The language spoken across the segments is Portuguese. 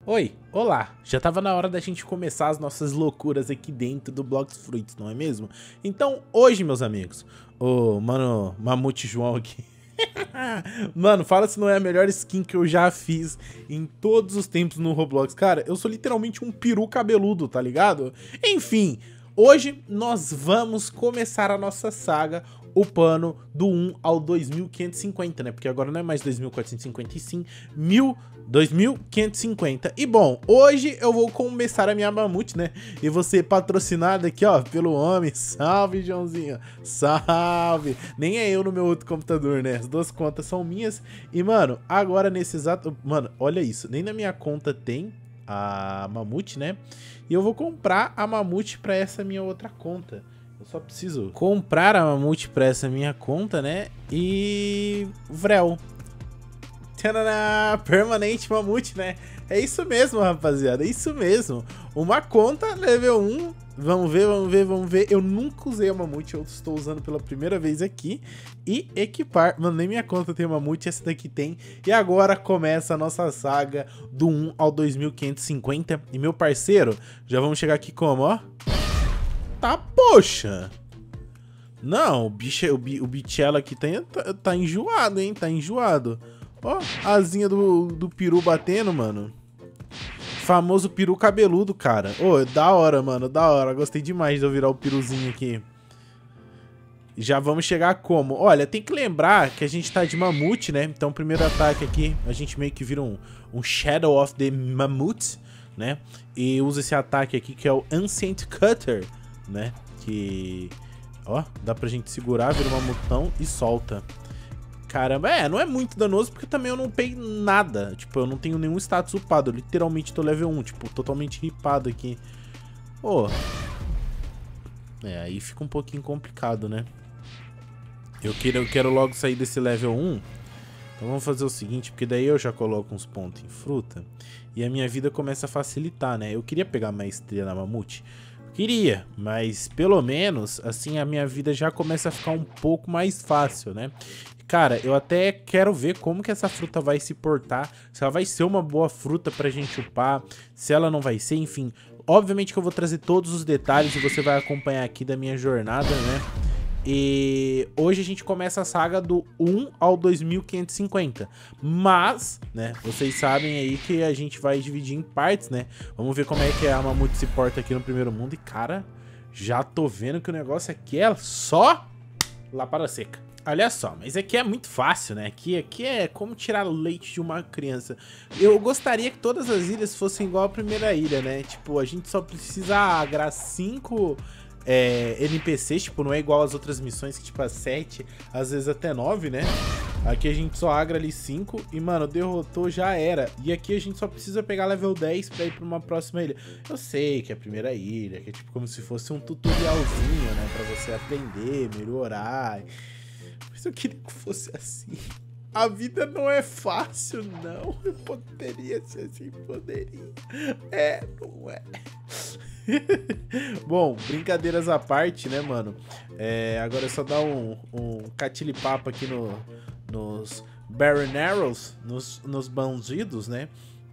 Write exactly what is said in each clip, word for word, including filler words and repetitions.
Oi, olá! Já tava na hora da gente começar as nossas loucuras aqui dentro do Blox Fruits, não é mesmo? Então, hoje, meus amigos, o mano Mamute João aqui. Mano, fala se não é a melhor skin que eu já fiz em todos os tempos no Roblox. Cara, eu sou literalmente um peru cabeludo, tá ligado? Enfim, hoje nós vamos começar a nossa saga upando do um ao dois mil quinhentos e cinquenta, né? Porque agora não é mais dois mil quatrocentos e cinquenta e sim mil, dois mil quinhentos e cinquenta. E bom, hoje eu vou começar a minha mamute, né? E vou ser patrocinado aqui, ó, pelo homem. Salve, Joãozinho. Salve. Nem é eu no meu outro computador, né? As duas contas são minhas. E, mano, agora nesse exato... Mano, olha isso. Nem na minha conta tem a mamute, né? E eu vou comprar a mamute pra essa minha outra conta. Eu só preciso comprar a mamute pra essa minha conta, né? E... Vrel. Tchananã, permanente mamute, né? É isso mesmo, rapaziada. É isso mesmo. Uma conta level um. Vamos ver, vamos ver, vamos ver. Eu nunca usei a mamute. Eu estou usando pela primeira vez aqui. E equipar. Mano, nem minha conta tem mamute. Essa daqui tem. E agora começa a nossa saga do um ao dois mil quinhentos e cinquenta. E meu parceiro, já vamos chegar aqui como, ó. Tá, poxa. Não, o bicho, o, bi, o bichelo aqui tá, tá, tá enjoado, hein? Tá enjoado. Ó, a asinha do, do peru batendo, mano. Famoso peru cabeludo, cara. Ô, da hora, mano, da hora. Gostei demais de eu virar o peruzinho aqui. Já vamos chegar como? Olha, tem que lembrar que a gente tá de mamute, né? Então, o primeiro ataque aqui, a gente meio que vira um, um Shadow of the Mammoth, né? E usa esse ataque aqui que é o Ancient Cutter, né? Que, ó, dá pra gente segurar, vira uma mamutão e solta. Caramba, é, não é muito danoso porque também eu não upei nada. Tipo, eu não tenho nenhum status upado. Eu literalmente tô level um, tipo, totalmente ripado aqui. Pô. É, aí fica um pouquinho complicado, né? Eu quero, eu quero logo sair desse level um. Então vamos fazer o seguinte, porque daí eu já coloco uns pontos em fruta. E a minha vida começa a facilitar, né? Eu queria pegar maestria na mamute. Queria, mas pelo menos, assim, a minha vida já começa a ficar um pouco mais fácil, né? Cara, eu até quero ver como que essa fruta vai se portar, se ela vai ser uma boa fruta pra gente upar, se ela não vai ser, enfim. Obviamente que eu vou trazer todos os detalhes e você vai acompanhar aqui da minha jornada, né? E hoje a gente começa a saga do um ao dois mil quinhentos e cinquenta. Mas, né, vocês sabem aí que a gente vai dividir em partes, né? Vamos ver como é que a mamute se porta aqui no primeiro mundo. E, cara, já tô vendo que o negócio aqui é só lá para seca. Olha só, mas aqui é muito fácil, né? Aqui, aqui é como tirar leite de uma criança. Eu gostaria que todas as ilhas fossem igual a primeira ilha, né? Tipo, a gente só precisa agrar cinco... É, N P Cs, tipo, não é igual às outras missões que, tipo, a sete, às vezes até nove, né? Aqui a gente só agra ali cinco e, mano, derrotou, já era. E aqui a gente só precisa pegar level dez pra ir pra uma próxima ilha. Eu sei que é a primeira ilha, que é tipo como se fosse um tutorialzinho, né? Pra você aprender, melhorar. Mas eu queria que fosse assim. A vida não é fácil, não. Eu poderia ser assim, poderia. É, não é. Bom, brincadeiras à parte, né, mano? É, agora é só dar um, um catilipapo aqui no, nos Baron Arrows, nos, nos bandidos, né?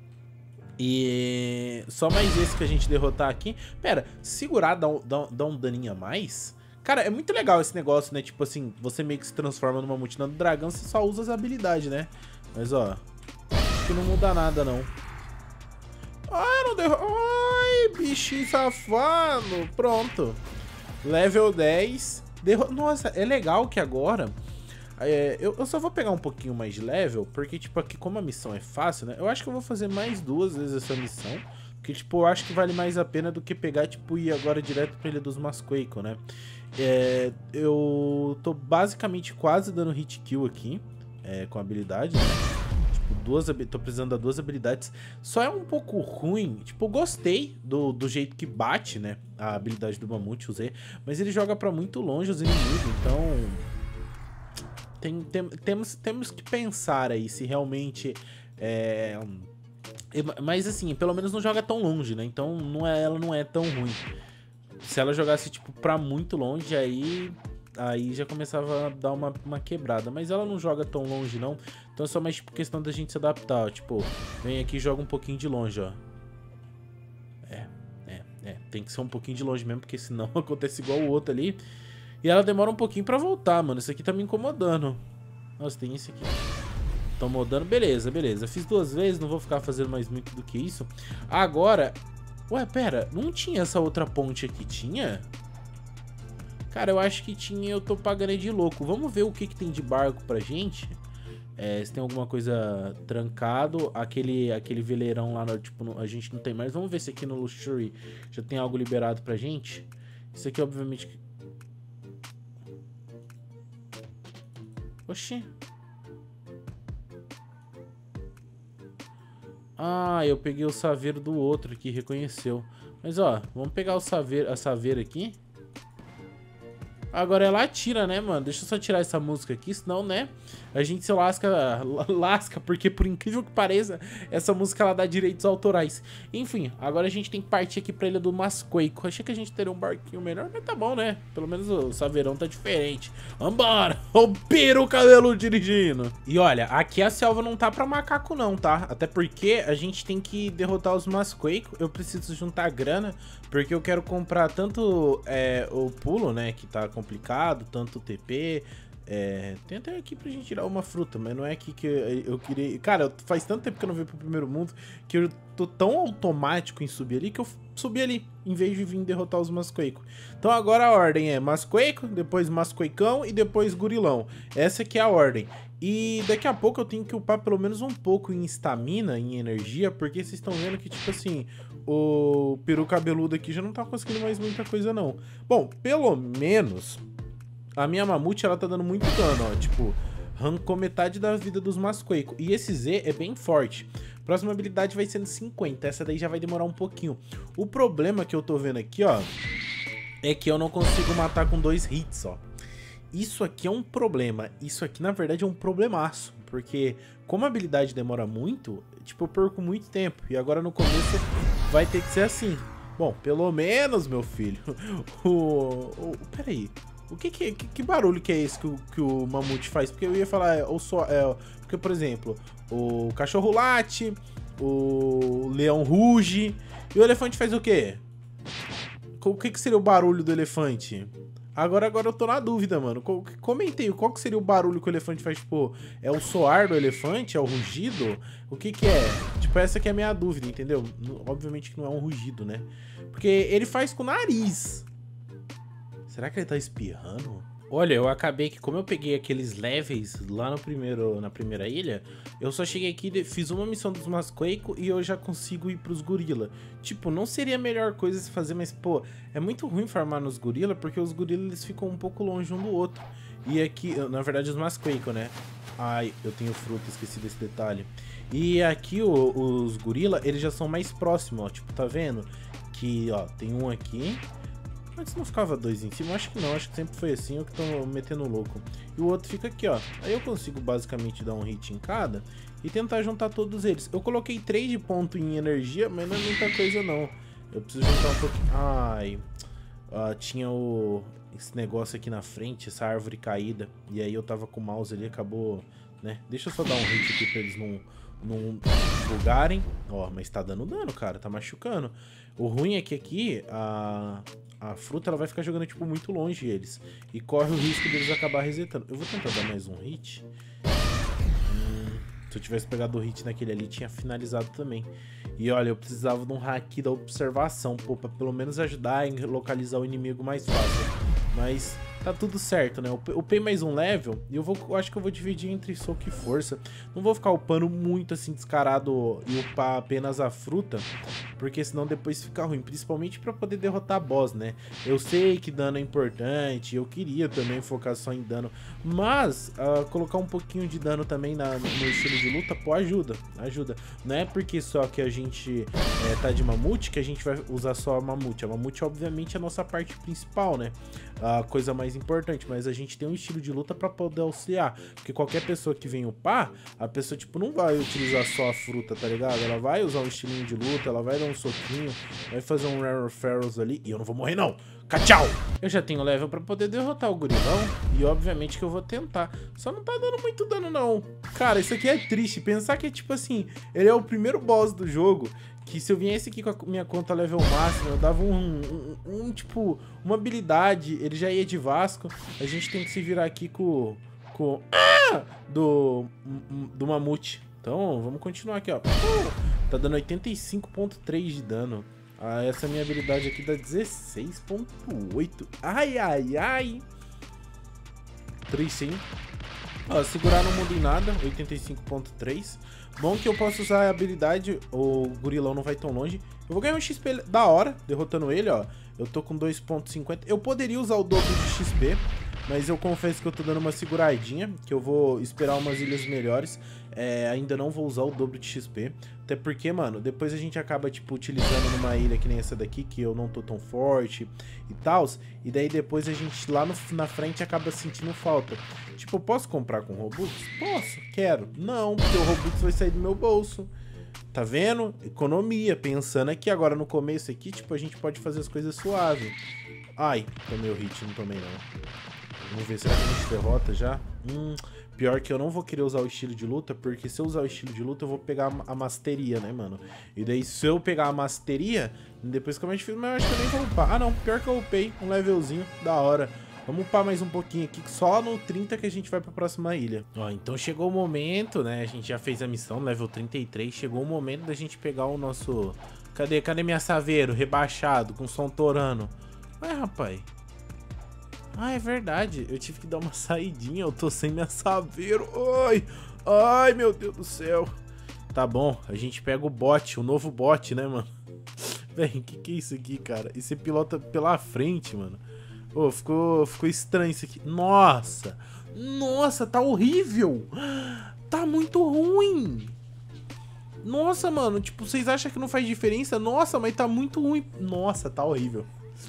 E só mais esse que a gente derrotar aqui. Pera, segurar dá um, dá, dá um daninho a mais? Cara, é muito legal esse negócio, né? Tipo assim, você meio que se transforma numa multidão do dragão, você só usa as habilidades, né? Mas, ó, acho que não muda nada, não. Ai, não derrubou. Ai, bichinho safado. Pronto. Level dez. Derro... Nossa, é legal que agora... É, eu, eu só vou pegar um pouquinho mais de level, porque, tipo, aqui como a missão é fácil, né? Eu acho que eu vou fazer mais duas vezes essa missão. Porque, tipo, eu acho que vale mais a pena do que pegar, tipo, ir agora direto pra Ilha dos Masquaco, né? É, eu tô basicamente quase dando hit kill aqui, é, com a habilidade, né? Duas, tô precisando das duas habilidades. Só é um pouco ruim. Tipo, eu gostei do, do jeito que bate, né? A habilidade do Mamute, usei. Mas ele joga pra muito longe os inimigos. Então... Tem, tem, temos, temos que pensar aí se realmente... É... Mas assim, pelo menos não joga tão longe, né? Então não é, ela não é tão ruim. Se ela jogasse, tipo, pra muito longe, aí... aí já começava a dar uma, uma quebrada. Mas ela não joga tão longe, não. Então é só mais tipo, questão da gente se adaptar, ó. Tipo, vem aqui e joga um pouquinho de longe, ó. É, é, é. Tem que ser um pouquinho de longe mesmo, porque senão acontece igual o outro ali. E ela demora um pouquinho pra voltar, mano. Isso aqui tá me incomodando. Nossa, tem esse aqui. Tô mudando, beleza, beleza. Fiz duas vezes, não vou ficar fazendo mais muito do que isso. Agora... Ué, pera, não tinha essa outra ponte aqui, tinha? Cara, eu acho que tinha, eu tô pagando de louco. Vamos ver o que que tem de barco pra gente. É, se tem alguma coisa trancado. Aquele, aquele veleirão lá, no, tipo, no, a gente não tem mais. Vamos ver se aqui no Luxury já tem algo liberado pra gente. Isso aqui, obviamente... Oxi. Ah, eu peguei o saveiro do outro que reconheceu. Mas ó, vamos pegar o saveiro, a saveira aqui. Agora ela atira, né, mano? Deixa eu só tirar essa música aqui, senão, né, a gente se lasca, lasca, porque por incrível que pareça, essa música ela dá direitos autorais. Enfim, agora a gente tem que partir aqui pra Ilha do Masqueico. Achei que a gente teria um barquinho melhor, mas tá bom, né? Pelo menos o saveirão tá diferente. Vambora! O Peru Cabelo dirigindo. E olha, aqui a selva não tá pra macaco não, tá? Até porque a gente tem que derrotar os Masqueico. Eu preciso juntar grana, porque eu quero comprar tanto é, o pulo, né, que tá complicado, tanto o T P... É, tem até aqui pra gente tirar uma fruta, mas não é aqui que eu, eu queria... Cara, faz tanto tempo que eu não venho pro primeiro mundo que eu tô tão automático em subir ali que eu subi ali, em vez de vir derrotar os Masqueico. Então agora a ordem é Masqueico, depois Masqueicão e depois Gurilão. Essa aqui é a ordem. E daqui a pouco eu tenho que upar pelo menos um pouco em estamina, em energia, porque vocês estão vendo que, tipo assim, o peru cabeludo aqui já não tá conseguindo mais muita coisa, não. Bom, pelo menos... A minha mamute, ela tá dando muito dano, ó. Tipo, arrancou metade da vida dos Masqueico. E esse Z é bem forte. Próxima habilidade vai sendo cinquenta. Essa daí já vai demorar um pouquinho. O problema que eu tô vendo aqui, ó, é que eu não consigo matar com dois hits, ó. Isso aqui é um problema. Isso aqui, na verdade, é um problemaço. Porque como a habilidade demora muito, tipo, eu perco muito tempo. E agora no começo vai ter que ser assim. Bom, pelo menos, meu filho. o... o... Peraí. O que, que, que barulho que é esse que o, que o mamute faz? Porque eu ia falar, é, ou só, é, porque, por exemplo, o cachorro late, o leão ruge, e o elefante faz o quê? O que, que seria o barulho do elefante? Agora, agora eu tô na dúvida, mano. Comentei, qual que seria o barulho que o elefante faz? Tipo, é o soar do elefante? É o rugido? O que que é? Tipo, essa que é a minha dúvida, entendeu? Obviamente que não é um rugido, né? Porque ele faz com o nariz. Será que ele tá espirrando? Olha, eu acabei que, como eu peguei aqueles levels lá no primeiro, na primeira ilha, eu só cheguei aqui, fiz uma missão dos Masqueico e eu já consigo ir pros gorila. Tipo, não seria a melhor coisa se fazer, mas, pô, é muito ruim farmar nos gorila, porque os gorila, eles ficam um pouco longe um do outro. E aqui, na verdade, os Masqueico, né? Ai, eu tenho fruta, esqueci desse detalhe. E aqui, o, os gorila, eles já são mais próximos, ó. Tipo, tá vendo? Que, ó, tem um aqui... Antes não ficava dois em cima? Acho que não, acho que sempre foi assim, eu que tô metendo louco. E o outro fica aqui, ó. Aí eu consigo basicamente dar um hit em cada e tentar juntar todos eles. Eu coloquei três de ponto em energia, mas não é muita coisa não. Eu preciso juntar um pouquinho... Ai... Uh, tinha o... esse negócio aqui na frente, essa árvore caída. E aí eu tava com o mouse ali, acabou... né? Deixa eu só dar um hit aqui pra eles não... não bugarem. Ó, mas tá dando dano, cara, tá machucando. O ruim é que aqui a, a fruta ela vai ficar jogando tipo muito longe eles. E corre o risco deles acabar resetando. Eu vou tentar dar mais um hit. Hum, se eu tivesse pegado o hit naquele ali, tinha finalizado também. E olha, eu precisava de um hack da observação, pô, pra pelo menos ajudar a localizar o inimigo mais fácil. Mas tá tudo certo, né? Eu upei mais um level e eu, vou, eu acho que eu vou dividir entre soco e força. Não vou ficar upando muito assim descarado e upar apenas a fruta, porque senão depois fica ruim, principalmente pra poder derrotar boss, né? Eu sei que dano é importante, eu queria também focar só em dano, mas uh, colocar um pouquinho de dano também na, no estilo de luta, pô, ajuda, ajuda. Não é porque só que a gente é, tá de mamute que a gente vai usar só a mamute. A mamute obviamente é a nossa parte principal, né? A coisa mais mais importante, mas a gente tem um estilo de luta pra poder auxiliar. Porque qualquer pessoa que vem upar, a pessoa, tipo, não vai utilizar só a fruta, tá ligado? Ela vai usar um estilinho de luta, ela vai dar um soquinho, vai fazer um Rare Ferals ali, e eu não vou morrer não. Tchau! Eu já tenho level pra poder derrotar o gorilão, e obviamente que eu vou tentar. Só não tá dando muito dano não. Cara, isso aqui é triste, pensar que, tipo assim, ele é o primeiro boss do jogo, que se eu viesse aqui com a minha conta level máximo, eu dava um, um, um, tipo, uma habilidade, ele já ia de Vasco. A gente tem que se virar aqui com, com ah, do, do mamute. Então, vamos continuar aqui, ó. Tá dando oitenta e cinco ponto três de dano. Ah, essa minha habilidade aqui dá dezesseis ponto oito. Ai, ai, ai. Triste, hein? Ó, segurar não muda em nada, oitenta e cinco ponto três. Bom que eu posso usar a habilidade, o gorilão não vai tão longe. Eu vou ganhar um X P da hora, derrotando ele, ó. Eu tô com dois ponto cinquenta. Eu poderia usar o dobro de X P, mas eu confesso que eu tô dando uma seguradinha, que eu vou esperar umas ilhas melhores. É, ainda não vou usar o dobro de X P. Até porque, mano, depois a gente acaba, tipo, utilizando numa ilha que nem essa daqui, que eu não tô tão forte e tal. E daí depois a gente, lá no, na frente, acaba sentindo falta. Tipo, eu posso comprar com Robux? Posso, quero. Não, porque o Robux vai sair do meu bolso. Tá vendo? Economia. Pensando aqui agora no começo aqui, tipo, a gente pode fazer as coisas suave. Ai, tomei o hit, não tomei não. Vamos ver, será que a gente derrota já? Hum, pior que eu não vou querer usar o estilo de luta, porque se eu usar o estilo de luta, eu vou pegar a masteria, né, mano? E daí, se eu pegar a masteria, depois que eu mais difícil, mas eu acho que eu nem vou upar. Ah, não, pior que eu upei, um levelzinho, da hora. Vamos upar mais um pouquinho aqui, só no trinta que a gente vai pra próxima ilha. Ó, então chegou o momento, né, a gente já fez a missão, level trinta e três, chegou o momento da gente pegar o nosso... Cadê, cadê minha Saveiro, rebaixado, com som torando? Ué, rapaz... Ah, é verdade. Eu tive que dar uma saidinha. Eu tô sem minha Saveiro. Ai, ai, meu Deus do céu. Tá bom, a gente pega o bot, o novo bot, né, mano? Véi, que que é isso aqui, cara? E você pilota pela frente, mano. Ô, oh, ficou, ficou estranho isso aqui. Nossa, nossa, tá horrível. Tá muito ruim. Nossa, mano, tipo, vocês acham que não faz diferença? Nossa, mas tá muito ruim. Nossa, tá horrível.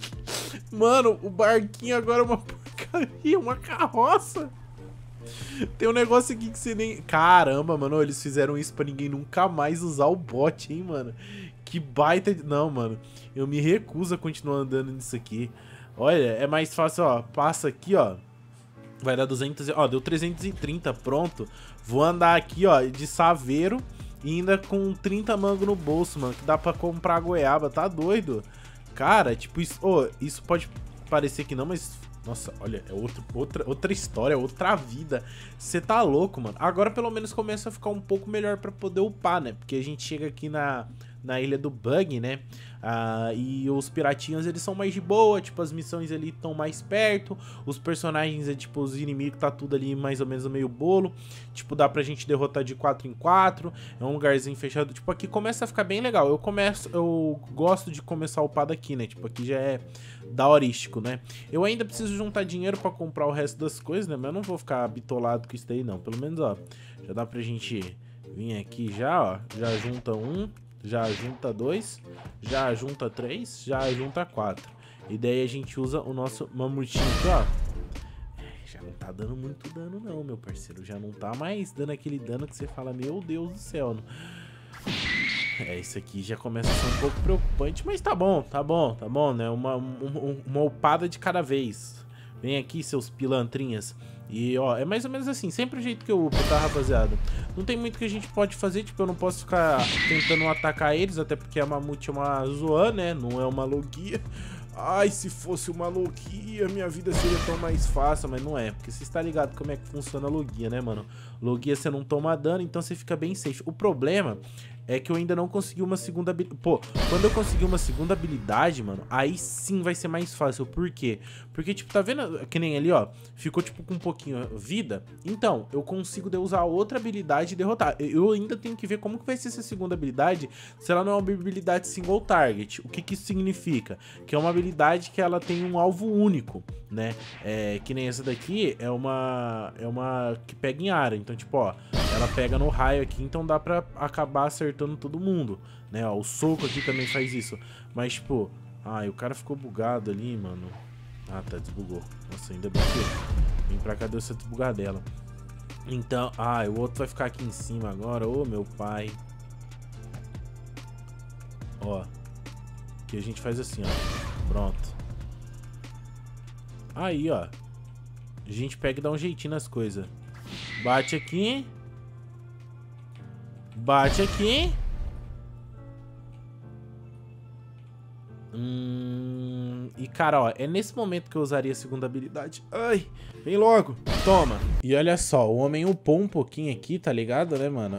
Mano, o barquinho agora é uma porcaria, uma carroça. Tem um negócio aqui que você nem... Caramba, mano, eles fizeram isso pra ninguém nunca mais usar o bot, hein, mano. Que baita... Não, mano, eu me recuso a continuar andando nisso aqui. Olha, é mais fácil, ó, passa aqui, ó. Vai dar duzentos... Ó, deu trezentos e trinta, pronto. Vou andar aqui, ó, de Saveiro e ainda com trinta mango no bolso, mano, que dá pra comprar goiaba, tá doido? Cara, tipo, isso, oh, isso pode parecer que não, mas... Nossa, olha, é outro, outra, outra história, outra vida. Você tá louco, mano. Agora pelo menos começa a ficar um pouco melhor pra poder upar, né? Porque a gente chega aqui na, na ilha do Bug, né? Ah, e os piratinhos, eles são mais de boa. Tipo, as missões ali estão mais perto. Os personagens, é tipo, os inimigos tá tudo ali mais ou menos no meio bolo. Tipo, dá pra gente derrotar de quatro em quatro. É um lugarzinho fechado. Tipo, aqui começa a ficar bem legal. Eu começo, eu gosto de começar a upar daqui, né? Tipo, aqui já é daorístico, né? Eu ainda preciso juntar dinheiro pra comprar o resto das coisas, né? Mas eu não vou ficar bitolado com isso daí, não. Pelo menos, ó, já dá pra gente vir aqui já, ó. Já junta um, já junta dois, já junta três, já junta quatro. E daí a gente usa o nosso mamutinho aqui, ó. É, já não tá dando muito dano não, meu parceiro. Já não tá mais dando aquele dano que você fala, meu Deus do céu. Não... É, isso aqui já começa a ser um pouco preocupante, mas tá bom, tá bom, tá bom, né? Uma, uma, uma upada de cada vez. Vem aqui, seus pilantrinhas. E, ó, é mais ou menos assim, sempre o jeito que eu upo, tá, rapaziada? Não tem muito que a gente pode fazer, tipo, eu não posso ficar tentando atacar eles, até porque a mamute é uma zoan, né? Não é uma logia. Ai, se fosse uma logia, minha vida seria tão mais fácil, mas não é. Porque você está ligado como é que funciona a logia, né, mano? Logia você não toma dano, então você fica bem safe. O problema é que eu ainda não consegui uma segunda habilidade. Pô, quando eu conseguir uma segunda habilidade, mano, aí sim vai ser mais fácil. Por quê? Porque, tipo, tá vendo que nem ali, ó, ficou, tipo, com um pouquinho vida. Então, eu consigo de usar outra habilidade e derrotar. Eu ainda tenho que ver como que vai ser essa segunda habilidade, se ela não é uma habilidade single target. O que que isso significa? Que é uma habilidade que ela tem um alvo único, né? É, que nem essa daqui é uma, é uma que pega em área. Então, tipo, ó, ela pega no raio aqui, então dá pra acabar acertando todo mundo, né? Ó, o soco aqui também faz isso. Mas, tipo, ai, o cara ficou bugado ali, mano. Ah, tá, desbugou. Nossa, ainda bem que eu vim pra cá, deu essa desbugadela. Então, ah, o outro vai ficar aqui em cima agora. Ô, meu pai. Ó. Aqui a gente faz assim, ó. Pronto. Aí, ó. A gente pega e dá um jeitinho nas coisas. Bate aqui. Bate aqui. Hum, e cara, ó, é nesse momento que eu usaria a segunda habilidade. Ai, vem logo, toma. E olha só, o homem upou um pouquinho aqui, tá ligado, né, mano?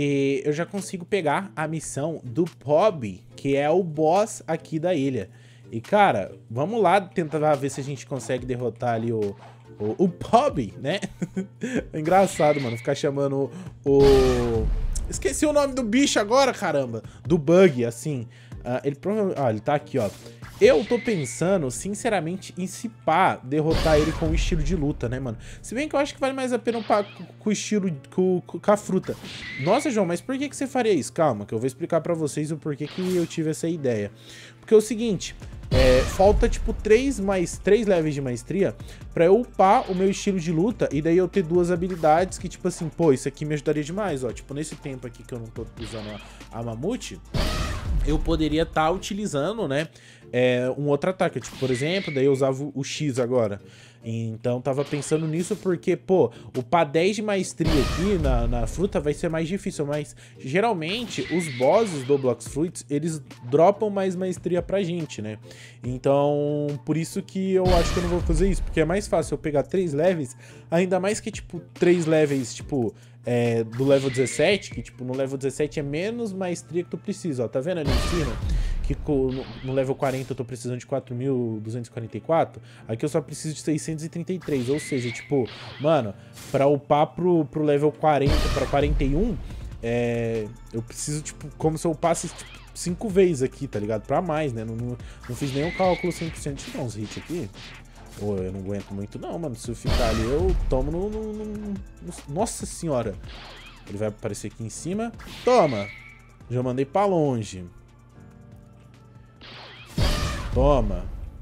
E eu já consigo pegar a missão do Pob, que é o boss aqui da ilha. E cara, vamos lá tentar ver se a gente consegue derrotar ali o, o, o Pob, né? É engraçado, mano, ficar chamando o... Esqueci o nome do bicho agora, caramba. Do Bug, assim... Uh, ele provavelmente... Ah, ele tá aqui, ó. Eu tô pensando, sinceramente, em se pá, derrotar ele com o estilo de luta, né, mano? Se bem que eu acho que vale mais a pena upar com o estilo... Com, com a fruta. Nossa, João, mas por que que você faria isso? Calma, que eu vou explicar pra vocês o porquê que eu tive essa ideia. Porque é o seguinte... É, falta, tipo, três mais três levels de maestria pra eu upar o meu estilo de luta e daí eu ter duas habilidades que, tipo assim, pô, isso aqui me ajudaria demais, ó. Tipo, nesse tempo aqui que eu não tô usando a, a Mamute, eu poderia estar tá utilizando, né, é, um outro ataque. Tipo, por exemplo, daí eu usava o, o X agora. Então, tava pensando nisso porque, pô, upar dez de maestria aqui na, na fruta vai ser mais difícil, mas geralmente os bosses do Blox Fruits, eles dropam mais maestria pra gente, né? Então, por isso que eu acho que eu não vou fazer isso, porque é mais fácil eu pegar três levels, ainda mais que, tipo, três levels, tipo... É, do level dezessete, que tipo, no level dezessete é menos maestria que tu precisa, ó, tá vendo ali em cima? Que no, no level quarenta eu tô precisando de quatro mil duzentos e quarenta e quatro, aqui eu só preciso de seiscentos e trinta e três, ou seja, tipo, mano, pra upar pro, pro level quarenta, pra quarenta e um, é, eu preciso, tipo, como se eu upasse, tipo, cinco vezes aqui, tá ligado? Pra mais, né? Não, não, não fiz nenhum cálculo cem por cento. Deixa eu dar uns hits aqui. Pô, eu não aguento muito não, mano. Se eu ficar ali, eu tomo no, no, no, no... Nossa senhora. Ele vai aparecer aqui em cima. Toma. Já mandei pra longe. Toma.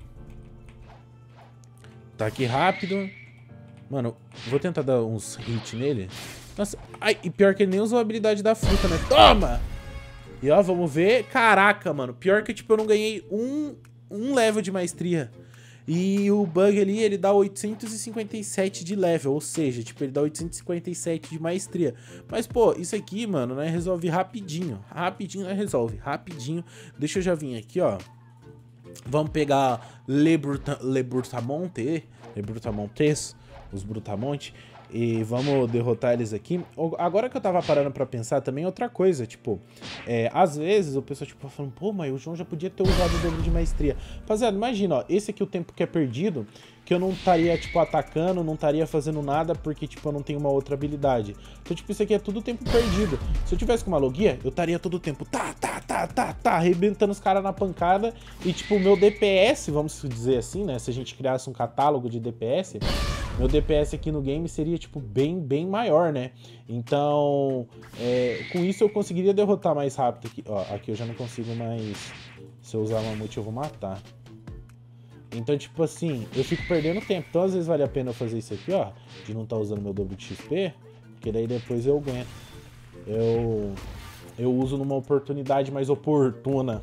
Tá aqui rápido. Mano, vou tentar dar uns hits nele. Nossa, ai, e pior que ele nem usou a habilidade da fruta, né? Toma! E ó, vamos ver. Caraca, mano. Pior que, tipo, eu não ganhei um, um level de maestria. E o Bug ali, ele dá oitocentos e cinquenta e sete de level, ou seja, tipo, ele dá oitocentos e cinquenta e sete de maestria. Mas, pô, isso aqui, mano, né, resolve rapidinho. Rapidinho, né, resolve, rapidinho. Deixa eu já vir aqui, ó. Vamos pegar Le, Bruta, Le Brutamonte, Le Brutamontes, os Brutamonte, e vamos derrotar eles aqui. Agora que eu tava parando pra pensar também, outra coisa, tipo, é, às vezes o pessoal, tipo, falando, pô, mas o João já podia ter usado o dobro de maestria. Rapaziada, imagina, ó, esse aqui é o tempo que é perdido, que eu não estaria, tipo, atacando, não estaria fazendo nada, porque, tipo, eu não tenho uma outra habilidade. Então, tipo, isso aqui é tudo tempo perdido. Se eu tivesse com uma logia, eu estaria todo o tempo, tá, tá, tá, tá, tá, arrebentando os caras na pancada, e, tipo, o meu D P S, vamos dizer assim, né, se a gente criasse um catálogo de D P S, meu D P S aqui no game seria, tipo, bem, bem maior, né? Então, é, com isso eu conseguiria derrotar mais rápido aqui. Ó, aqui eu já não consigo mais... Se eu usar Mamute eu vou matar. Então, tipo assim, eu fico perdendo tempo. Então, às vezes vale a pena eu fazer isso aqui, ó, de não estar tá usando meu dobro de X P, porque daí depois eu aguento. Eu... Eu uso numa oportunidade mais oportuna.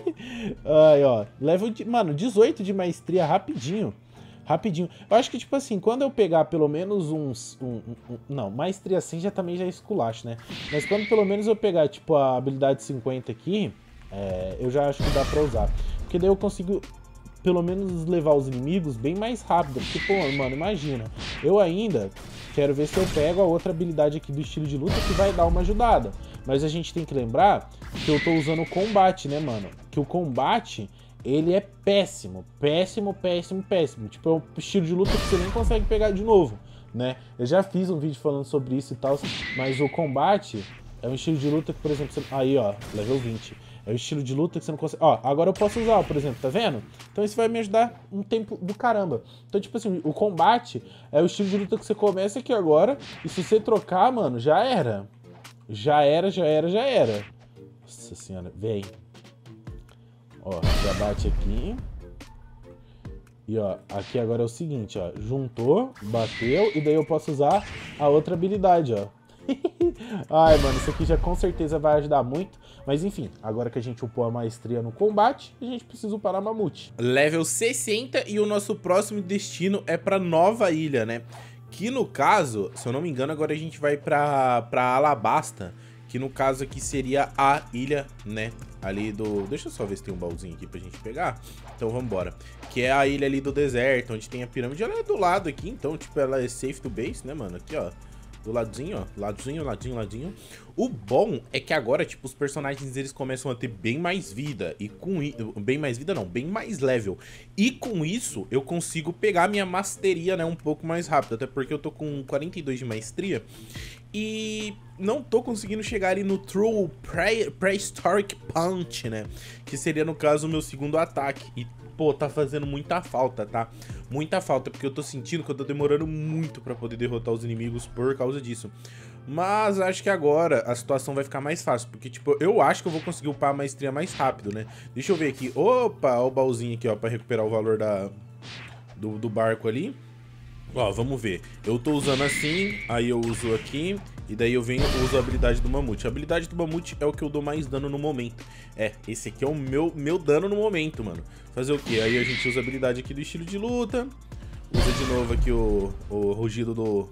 Aí, ó. Level de... Mano, dezoito de maestria rapidinho. Rapidinho. Eu acho que, tipo assim, quando eu pegar pelo menos uns... Um, um, um, não, maestria assim já também já é esculacho, né? Mas quando pelo menos eu pegar, tipo, a habilidade cinquenta aqui, é, eu já acho que dá pra usar. Porque daí eu consigo, pelo menos, levar os inimigos bem mais rápido. Porque, pô, mano, imagina. Eu ainda quero ver se eu pego a outra habilidade aqui do estilo de luta que vai dar uma ajudada. Mas a gente tem que lembrar que eu tô usando o combate, né, mano? Que o combate... Ele é péssimo, péssimo, péssimo, péssimo. Tipo, é um estilo de luta que você nem consegue pegar de novo, né? Eu já fiz um vídeo falando sobre isso e tal, mas o combate é um estilo de luta que, por exemplo, você... Aí, ó, level vinte. É um estilo de luta que você não consegue... Ó, agora eu posso usar, por exemplo, tá vendo? Então isso vai me ajudar um tempo do caramba. Então, tipo assim, o combate é o estilo de luta que você começa aqui agora, e se você trocar, mano, já era. Já era, já era, já era. Nossa senhora, vem. Ó, já bate aqui. E ó, aqui agora é o seguinte, ó. Juntou, bateu, e daí eu posso usar a outra habilidade, ó. Ai, mano, isso aqui já com certeza vai ajudar muito. Mas enfim, agora que a gente upou a maestria no combate, a gente precisa upar a Mamute. Level sessenta e o nosso próximo destino é pra Nova Ilha, né? Que no caso, se eu não me engano, agora a gente vai pra, pra Alabasta. Que no caso aqui seria a ilha, né? Ali do... Deixa eu só ver se tem um baúzinho aqui pra gente pegar. Então vambora. Que é a ilha ali do deserto, onde tem a pirâmide. Ela é do lado aqui, então, tipo, ela é safe to base, né, mano? Aqui, ó. Do ladinho, ó. Ladinho, ladinho, ladinho. O bom é que agora, tipo, os personagens, eles começam a ter bem mais vida. E com... Bem mais vida, não. Bem mais level. E com isso, eu consigo pegar minha masteria, né? Um pouco mais rápido. Até porque eu tô com quarenta e dois de maestria. E não tô conseguindo chegar ali no True Pre Prehistoric Punch, né? Que seria, no caso, o meu segundo ataque. E, pô, tá fazendo muita falta, tá? Muita falta, porque eu tô sentindo que eu tô demorando muito pra poder derrotar os inimigos por causa disso. Mas acho que agora a situação vai ficar mais fácil, porque, tipo, eu acho que eu vou conseguir upar a maestria mais rápido, né? Deixa eu ver aqui. Opa, ó o baúzinho aqui, ó, pra recuperar o valor da, do, do barco ali. Ó, vamos ver. Eu tô usando assim, aí eu uso aqui, e daí eu venho e uso a habilidade do Mamute. A habilidade do Mamute é o que eu dou mais dano no momento. É, esse aqui é o meu, meu dano no momento, mano. Fazer o quê? Aí a gente usa a habilidade aqui do estilo de luta. Usa de novo aqui o, o rugido do,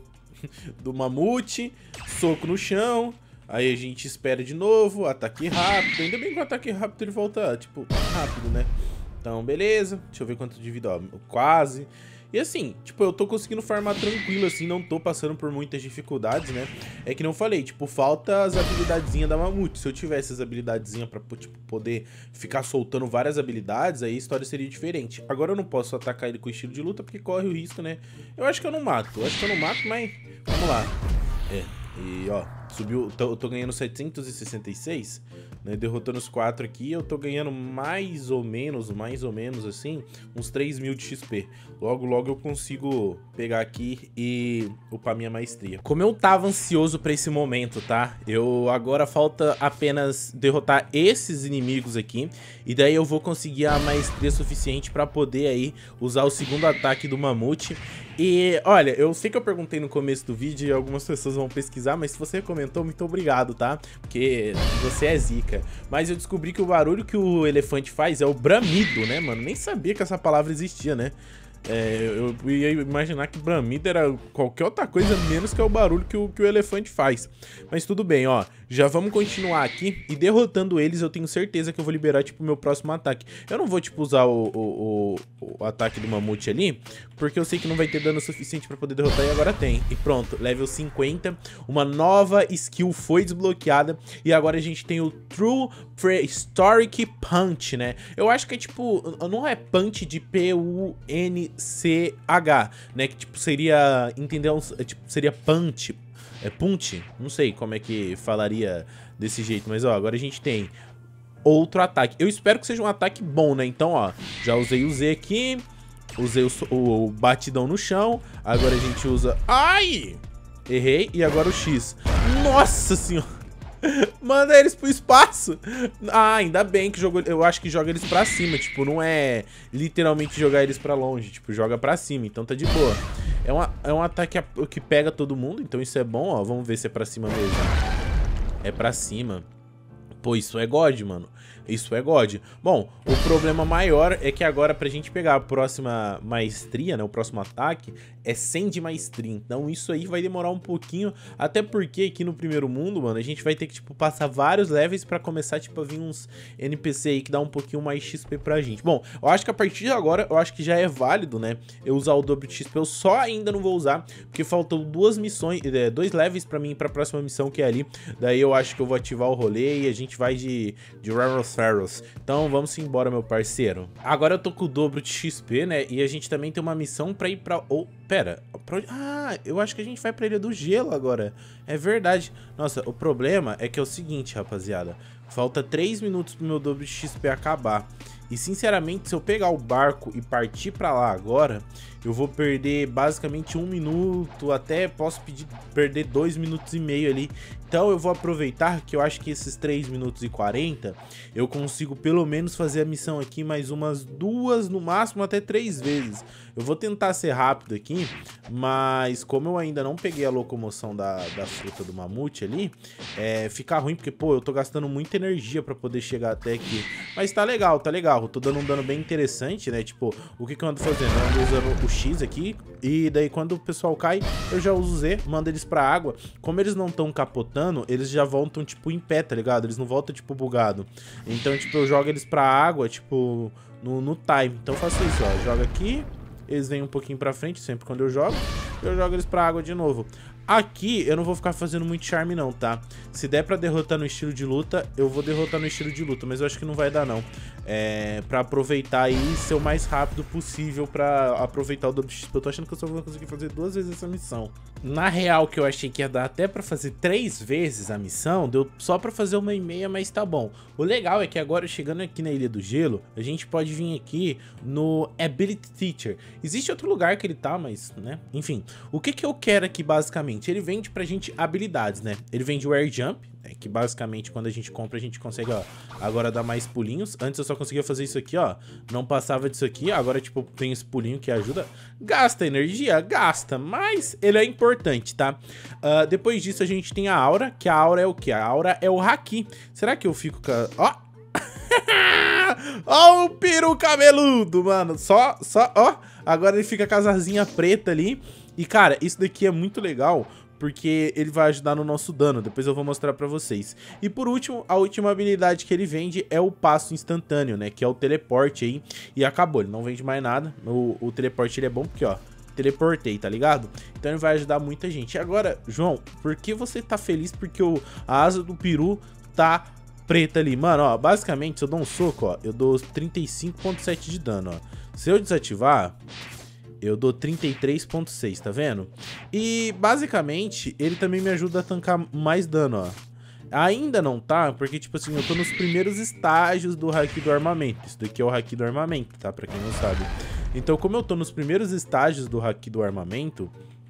do Mamute. Soco no chão. Aí a gente espera de novo, ataque rápido. Ainda bem que o ataque rápido ele volta, tipo, rápido, né? Então, beleza. Deixa eu ver quanto de vida, ó. Quase. E assim, tipo, eu tô conseguindo farmar tranquilo, assim, não tô passando por muitas dificuldades, né? É que não falei, tipo, falta as habilidadezinhas da Mamute. Se eu tivesse as habilidadezinhas pra, tipo, poder ficar soltando várias habilidades, aí a história seria diferente. Agora eu não posso atacar ele com estilo de luta, porque corre o risco, né? Eu acho que eu não mato, eu acho que eu não mato, mas vamos lá. É, e ó, subiu, tô, eu tô ganhando setecentos e sessenta e seis, né, derrotando os quatro aqui, eu tô ganhando mais ou menos, mais ou menos assim, uns três mil de X P. Logo, logo eu consigo pegar aqui e upar minha maestria. Como eu tava ansioso pra esse momento, tá? Eu agora falta apenas derrotar esses inimigos aqui, e daí eu vou conseguir a maestria suficiente pra poder aí usar o segundo ataque do Mamute. E, olha, eu sei que eu perguntei no começo do vídeo e algumas pessoas vão pesquisar, mas se você comentou, muito obrigado, tá? Porque você é zica. Mas eu descobri que o barulho que o elefante faz é o bramido, né, mano? Nem sabia que essa palavra existia, né? É, eu ia imaginar que bramido era qualquer outra coisa menos que é o barulho que o, que o elefante faz. Mas tudo bem, ó. Já vamos continuar aqui. E derrotando eles, eu tenho certeza que eu vou liberar, tipo, o meu próximo ataque. Eu não vou, tipo, usar o, o, o, o ataque do Mamute ali, porque eu sei que não vai ter dano suficiente pra poder derrotar, e agora tem. E pronto, level cinquenta. Uma nova skill foi desbloqueada. E agora a gente tem o True Prehistoric Punch, né? Eu acho que é, tipo, não é punch de P U N C H, né? Que, tipo, seria, entendeu? Tipo, seria punch. É punch? Não sei como é que falaria desse jeito, mas ó, agora a gente tem outro ataque. Eu espero que seja um ataque bom, né? Então, ó, já usei o Z aqui, usei o, o, o batidão no chão, agora a gente usa... Ai! Errei, e agora o X. Nossa senhora! Manda eles pro espaço. Ah, ainda bem que jogou. Eu acho que joga eles pra cima. Tipo, não é literalmente jogar eles pra longe. Tipo, joga pra cima. Então tá de boa. É, uma, é um ataque que pega todo mundo. Então isso é bom, ó. Vamos ver se é pra cima mesmo. É pra cima. Pô, isso é God, mano. Isso é God. Bom, o problema maior é que agora pra gente pegar a próxima maestria, né, o próximo ataque, é cem de maestria. Então isso aí vai demorar um pouquinho, até porque aqui no primeiro mundo, mano, a gente vai ter que, tipo, passar vários levels pra começar, tipo, a vir uns N P C aí que dá um pouquinho mais X P pra gente. Bom, eu acho que a partir de agora, eu acho que já é válido, né, eu usar o dobro de X P. Eu só ainda não vou usar, porque faltam duas missões, é, dois levels pra mim, pra próxima missão, que é ali. Daí eu acho que eu vou ativar o rolê e a gente vai de, de Raros Ferros. Então vamos embora, meu parceiro. Agora eu tô com o dobro de X P, né, e a gente também tem uma missão pra ir pra... Oh, pera, pra... ah, eu acho que a gente vai pra Ilha do Gelo agora. É verdade. Nossa, o problema é que é o seguinte, rapaziada. Falta três minutos pro meu dobro de X P acabar. E sinceramente, se eu pegar o barco e partir pra lá agora, eu vou perder basicamente um minuto, até posso pedir, perder dois minutos e meio ali. Então eu vou aproveitar que eu acho que esses três minutos e quarenta eu consigo pelo menos fazer a missão aqui mais umas duas, no máximo até três vezes. Eu vou tentar ser rápido aqui, mas como eu ainda não peguei a locomoção da, da fruta do mamute ali, é, fica ruim, porque pô, eu tô gastando muita energia pra poder chegar até aqui. Mas tá legal, tá legal, eu tô dando um dano bem interessante, né, tipo, o que que eu ando fazendo? Eu ando usando o X aqui, e daí quando o pessoal cai, eu já uso o Z, mando eles pra água. Como eles não estão capotando, eles já voltam, tipo, em pé, tá ligado? Eles não voltam, tipo, bugado. Então, tipo, eu jogo eles pra água, tipo, no, no time. Então eu faço isso, ó, joga aqui, eles vêm um pouquinho pra frente, sempre quando eu jogo, eu jogo eles pra água de novo. Aqui eu não vou ficar fazendo muito charme não, tá? Se der pra derrotar no estilo de luta, eu vou derrotar no estilo de luta, mas eu acho que não vai dar não. É, pra aproveitar e ser o mais rápido possível pra aproveitar o W X P. Eu tô achando que eu só vou conseguir fazer duas vezes essa missão. Na real, que eu achei que ia dar até pra fazer três vezes a missão, deu só pra fazer uma e meia, mas tá bom. O legal é que agora, chegando aqui na Ilha do Gelo, a gente pode vir aqui no Ability Teacher. Existe outro lugar que ele tá, mas, né, enfim. O que que eu quero aqui, basicamente? Ele vende pra gente habilidades, né? Ele vende o Air Jump, né, que basicamente quando a gente compra a gente consegue, ó, agora dar mais pulinhos. Antes eu só conseguia fazer isso aqui, ó, não passava disso aqui, agora tipo tem esse pulinho que ajuda. Gasta energia? Gasta, mas ele é importante, tá? Uh, depois disso a gente tem a Aura, que a Aura é o que? A Aura é o Haki. Será que eu fico com a... ó! Ó o peru cabeludo, mano, só, só, ó, agora ele fica com as asinhas preta ali. E cara, isso daqui é muito legal, porque ele vai ajudar no nosso dano, depois eu vou mostrar pra vocês. E por último, a última habilidade que ele vende é o passo instantâneo, né, que é o teleporte aí. E acabou, ele não vende mais nada, o, o teleporte ele é bom porque, ó, teleportei, tá ligado? Então ele vai ajudar muita gente. E agora, João, por que você tá feliz porque o, a asa do peru tá preta ali? Mano, ó, basicamente, se eu dou um soco, ó, eu dou trinta e cinco ponto sete de dano, ó. Se eu desativar, eu dou trinta e três ponto seis, tá vendo? E, basicamente, ele também me ajuda a tancar mais dano, ó. Ainda não tá, porque, tipo assim, eu tô nos primeiros estágios do Haki do Armamento. Isso daqui é o Haki do Armamento, tá? Pra quem não sabe. Então, como eu tô nos primeiros estágios do Haki do Armamento,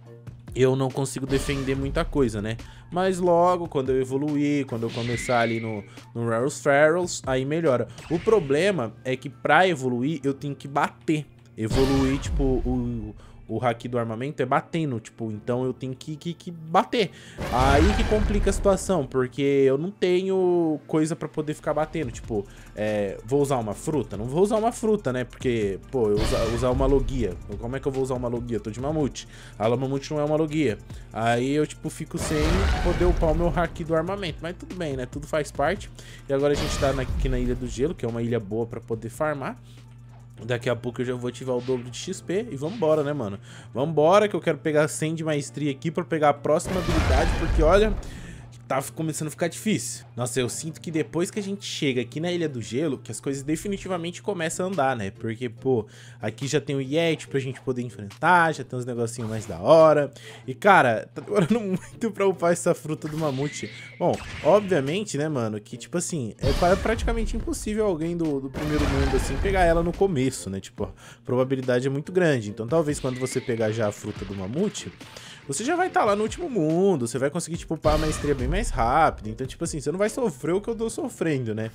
eu não consigo defender muita coisa, né? Mas logo, quando eu evoluir, quando eu começar ali no, no Raros Ferals, aí melhora. O problema é que pra evoluir, eu tenho que bater. Evoluir, tipo, o, o Haki do Armamento é batendo, tipo, então eu tenho que, que, que bater. Aí que complica a situação, porque eu não tenho coisa pra poder ficar batendo, tipo, é, vou usar uma fruta? Não vou usar uma fruta, né, porque, pô, eu usar, usar uma logia, como é que eu vou usar uma logia? Eu tô de mamute, a mamute não é uma logia. Aí eu, tipo, fico sem poder upar o meu Haki do Armamento, mas tudo bem, né, tudo faz parte. E agora a gente tá aqui na Ilha do Gelo, que é uma ilha boa pra poder farmar. Daqui a pouco eu já vou ativar o dobro de X P e vambora, né, mano? Vambora, que eu quero pegar cem de maestria aqui pra pegar a próxima habilidade, porque, olha, tá começando a ficar difícil. Nossa, eu sinto que depois que a gente chega aqui na Ilha do Gelo, que as coisas definitivamente começam a andar, né? Porque, pô, aqui já tem o Yeti pra gente poder enfrentar, já tem uns negocinhos mais da hora. E, cara, tá demorando muito pra upar essa fruta do mamute. Bom, obviamente, né, mano, que, tipo assim, é praticamente impossível alguém do, do primeiro mundo, assim, pegar ela no começo, né? Tipo, a probabilidade é muito grande. Então, talvez quando você pegar já a fruta do mamute, você já vai estar tá lá no último mundo, você vai conseguir, tipo, upar a maestria bem mais rápido. Então, tipo assim, você não vai sofrer o que eu tô sofrendo, né?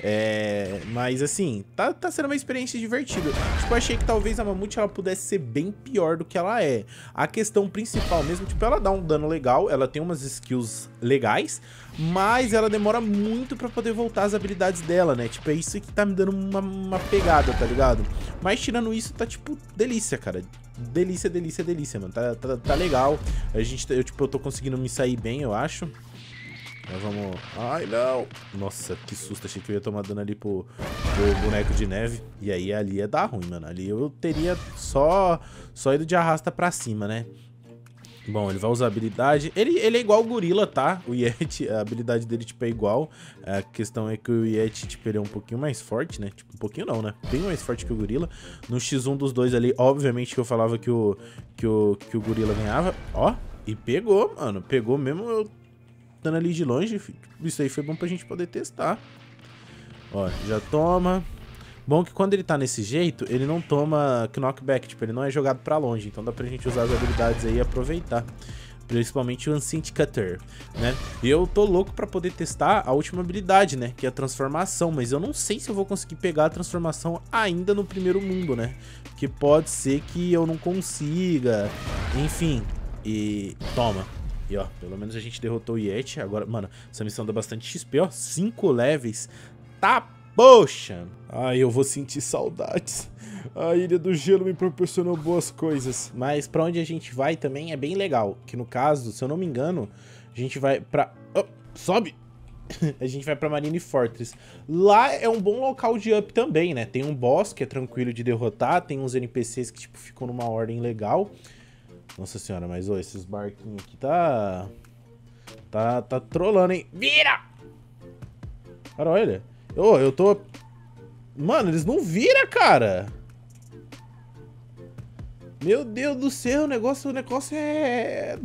É... Mas, assim, tá, tá sendo uma experiência divertida. Tipo, eu achei que talvez a mamute, ela pudesse ser bem pior do que ela é. A questão principal mesmo, tipo, ela dá um dano legal, ela tem umas skills legais, mas ela demora muito pra poder voltar as habilidades dela, né? Tipo, é isso que tá me dando uma, uma pegada, tá ligado? Mas tirando isso, tá, tipo, delícia, cara. Delícia, delícia, delícia, mano. Tá, tá, tá legal. A gente, eu, tipo, eu tô conseguindo me sair bem, eu acho. Então vamos... Ai, não! Nossa, que susto. Achei que eu ia tomar dano ali pro, pro boneco de neve. E aí, ali ia dar ruim, mano. Ali eu teria só, só ido de arrasta pra cima, né? Bom, ele vai usar a habilidade. Ele, ele é igual o gorila, tá? O Yeti, a habilidade dele, tipo, é igual. A questão é que o Yeti, tipo, ele é um pouquinho mais forte, né? Tipo, um pouquinho não, né? Bem mais forte que o gorila. No X um dos dois ali, obviamente que eu falava que o, que o, que o gorila ganhava. Ó, e pegou, mano. Pegou mesmo eu dando ali de longe. Isso aí foi bom pra gente poder testar. Ó, já toma. Bom que quando ele tá nesse jeito, ele não toma knockback, tipo, ele não é jogado pra longe. Então dá pra gente usar as habilidades aí e aproveitar. Principalmente o Ancient Cutter, né? E eu tô louco pra poder testar a última habilidade, né? Que é a transformação. Mas eu não sei se eu vou conseguir pegar a transformação ainda no primeiro mundo, né? Porque pode ser que eu não consiga. Enfim. E... toma. E ó, pelo menos a gente derrotou o Yeti. Agora, mano, essa missão dá bastante X P, ó. cinco levels. Tá, poxa. Ai, eu vou sentir saudades. A Ilha do Gelo me proporcionou boas coisas. Mas pra onde a gente vai também é bem legal. Que no caso, se eu não me engano, a gente vai pra... Oh, sobe! A gente vai pra Marine Fortress. Lá é um bom local de up também, né? Tem um boss que é tranquilo de derrotar. Tem uns N P Cs que, tipo, ficam numa ordem legal. Nossa senhora, mas, ô, esses barquinhos aqui tá... Tá, tá trolando, hein? Vira! Cara, olha. Ô, eu tô... Mano, eles não viram, cara. Meu Deus do céu, o negócio, o negócio é...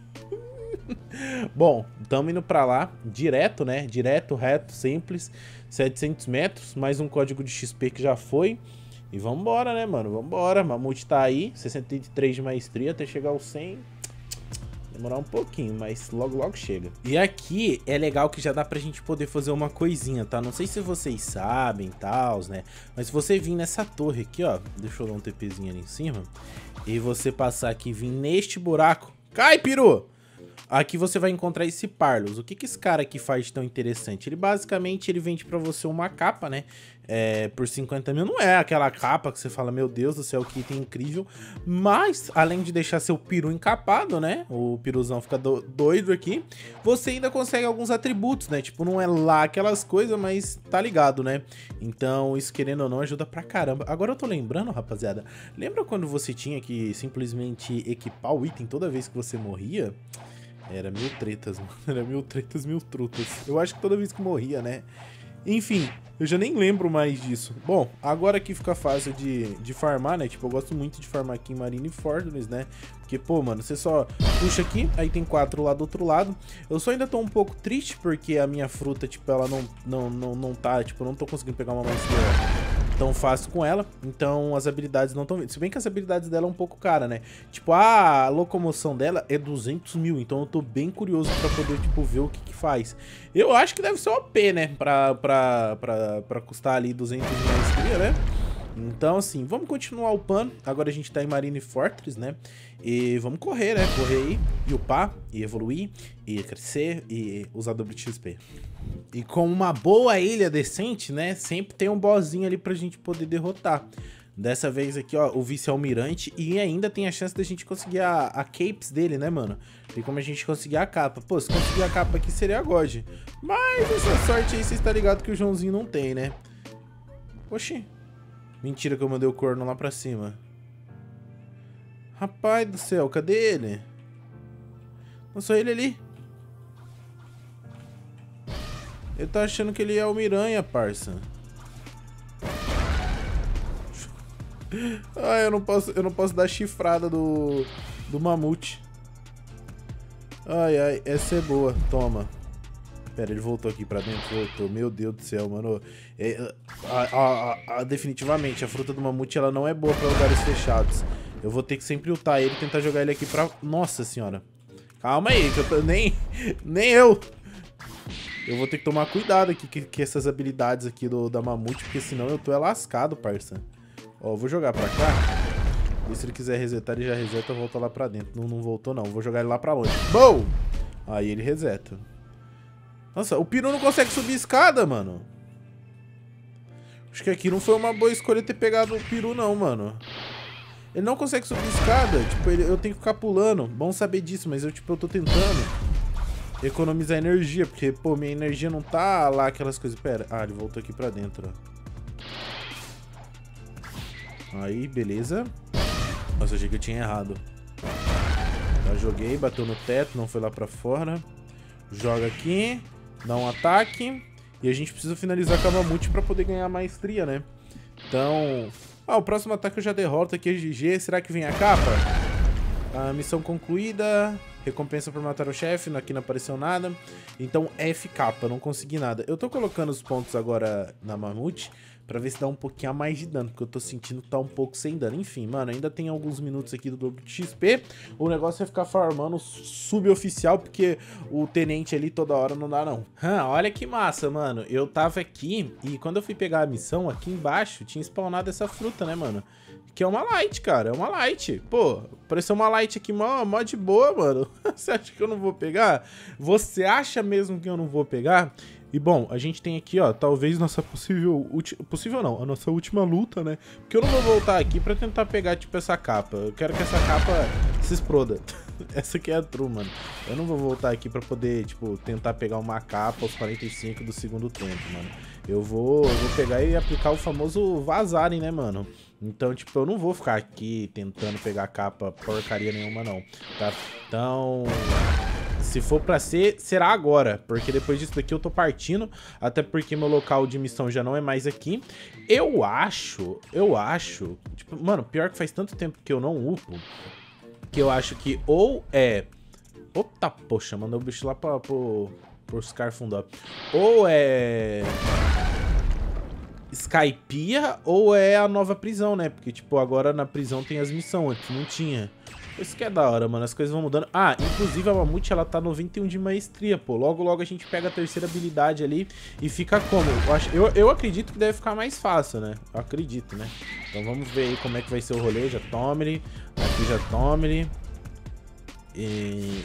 Bom, estamos indo pra lá, direto, né? Direto, reto, simples. setecentos metros, mais um código de X P que já foi. E vambora, né, mano? Vambora. Mamute tá aí, sessenta e três de maestria até chegar aos cem. Demorar um pouquinho, mas logo logo chega. E aqui é legal que já dá pra gente poder fazer uma coisinha, tá? Não sei se vocês sabem e tal, né? Mas se você vir nessa torre aqui, ó. Deixa eu dar um TPzinho ali em cima. E você passar aqui e vir neste buraco. Cai, peru! Aqui você vai encontrar esse Parlos. O que que esse cara aqui faz de tão interessante? Ele basicamente ele vende pra você uma capa, né? É, por cinquenta mil. Não é aquela capa que você fala, meu Deus do céu, que item incrível. Mas, além de deixar seu peru encapado, né? O piruzão fica do, doido aqui. Você ainda consegue alguns atributos, né? Tipo, não é lá aquelas coisas, mas tá ligado, né? Então, isso querendo ou não, ajuda pra caramba. Agora eu tô lembrando, rapaziada. Lembra quando você tinha que simplesmente equipar o item toda vez que você morria? Era mil tretas, mano. Era mil tretas, mil trutas. Eu acho que toda vez que morria, né? Enfim, eu já nem lembro mais disso. Bom, agora aqui fica fácil de, de farmar, né? Tipo, eu gosto muito de farmar aqui em Marine Fortress, né? Porque, pô, mano, você só puxa aqui, aí tem quatro lá do outro lado. Eu só ainda tô um pouco triste porque a minha fruta, tipo, ela não, não, não, não tá... Tipo, eu não tô conseguindo pegar uma maestria tão fácil com ela, então as habilidades não estão vindo. Se bem que as habilidades dela é um pouco cara, né? Tipo, a locomoção dela é duzentos mil, então eu tô bem curioso pra poder, tipo, ver o que que faz. Eu acho que deve ser O P, né? Pra, pra, pra, pra custar ali duzentos de maestria, né? Então, assim, vamos continuar upando. Agora a gente tá em Marine Fortress, né? E vamos correr, né? Correr aí, e upar, e evoluir, e crescer, e usar W X P. E com uma boa ilha decente, né? Sempre tem um bossinho ali pra gente poder derrotar. Dessa vez aqui, ó, o vice-almirante. E ainda tem a chance da gente conseguir a, a capes dele, né, mano? Tem como a gente conseguir a capa. Pô, se conseguir a capa aqui seria a God. Mas essa sorte aí, vocês estão ligados que o Joãozinho não tem, né? Oxi. Mentira que eu mandei o corno lá pra cima. Rapaz do céu, cadê ele? Não sou ele ali. Ele tá achando que ele é o Miranha, parça. Ah, eu não posso, eu não posso dar chifrada do, do mamute. Ai, ai, essa é boa. Toma. Pera, ele voltou aqui pra dentro? Voltou. Meu Deus do céu, mano. É, a, a, a, definitivamente, a fruta do mamute, ela não é boa pra lugares fechados. Eu vou ter que sempre ultar ele e tentar jogar ele aqui pra... Nossa senhora. Calma aí, que eu tô... Nem, nem eu... Eu vou ter que tomar cuidado aqui com, com essas habilidades aqui do, da mamute, porque senão eu tô é lascado, parça. Ó, eu vou jogar pra cá. E se ele quiser resetar, ele já reseta e volta lá pra dentro. Não, não voltou, não. Vou jogar ele lá pra longe. Boom! Aí ele reseta. Nossa, o peru não consegue subir escada, mano. Acho que aqui não foi uma boa escolha ter pegado o peru, não, mano. Ele não consegue subir escada. Tipo, ele, eu tenho que ficar pulando. Bom saber disso, mas eu, tipo, eu tô tentando economizar energia, porque, pô, minha energia não tá lá aquelas coisas. Pera, ah, ele voltou aqui pra dentro, ó. Aí, beleza. Nossa, eu achei que eu tinha errado. Já joguei, bateu no teto, não foi lá pra fora. Joga aqui, dá um ataque. E a gente precisa finalizar com a mamute pra poder ganhar a maestria, né? Então... Ah, o próximo ataque eu já derroto aqui, G G. Será que vem a capa? A missão concluída. Recompensa por matar o chefe. Aqui não apareceu nada. Então, F capa. Não consegui nada. Eu tô colocando os pontos agora na mamute pra ver se dá um pouquinho a mais de dano, porque eu tô sentindo que tá um pouco sem dano. Enfim, mano, ainda tem alguns minutos aqui do dobro de X P. O negócio é ficar farmando suboficial, porque o tenente ali toda hora não dá, não. Ah, olha que massa, mano. Eu tava aqui e quando eu fui pegar a missão, aqui embaixo tinha spawnado essa fruta, né, mano? Que é uma light, cara, é uma light. Pô, apareceu uma light aqui mó, mó de boa, mano. Você acha que eu não vou pegar? Você acha mesmo que eu não vou pegar? E bom, a gente tem aqui, ó, talvez nossa possível... Possível não, a nossa última luta, né? Porque eu não vou voltar aqui pra tentar pegar, tipo, essa capa. Eu quero que essa capa se exploda. Essa aqui é a true, mano. Eu não vou voltar aqui pra poder, tipo, tentar pegar uma capa aos quarenta e cinco do segundo tempo, mano. Eu vou, eu vou pegar e aplicar o famoso vazarem, né, mano? Então, tipo, eu não vou ficar aqui tentando pegar capa porcaria nenhuma, não. Tá? Então... Se for pra ser, será agora, porque depois disso daqui eu tô partindo, até porque meu local de missão já não é mais aqui. Eu acho, eu acho, tipo, mano, pior que faz tanto tempo que eu não upo, que eu acho que ou é... Opa, poxa, mandou o bicho lá pra, pro, pro Scarfundó. Ou é... Skypiea ou é a nova prisão, né? Porque, tipo, agora na prisão tem as missões, antes não tinha. Isso que é da hora, mano, as coisas vão mudando. Ah, inclusive a Mamute, ela tá noventa e um de maestria, pô. Logo, logo a gente pega a terceira habilidade ali e fica como? Eu, acho, eu, eu acredito que deve ficar mais fácil, né? Eu acredito, né? Então vamos ver aí como é que vai ser o rolê. Já tome-lhe. Aqui já tome-lhe. E...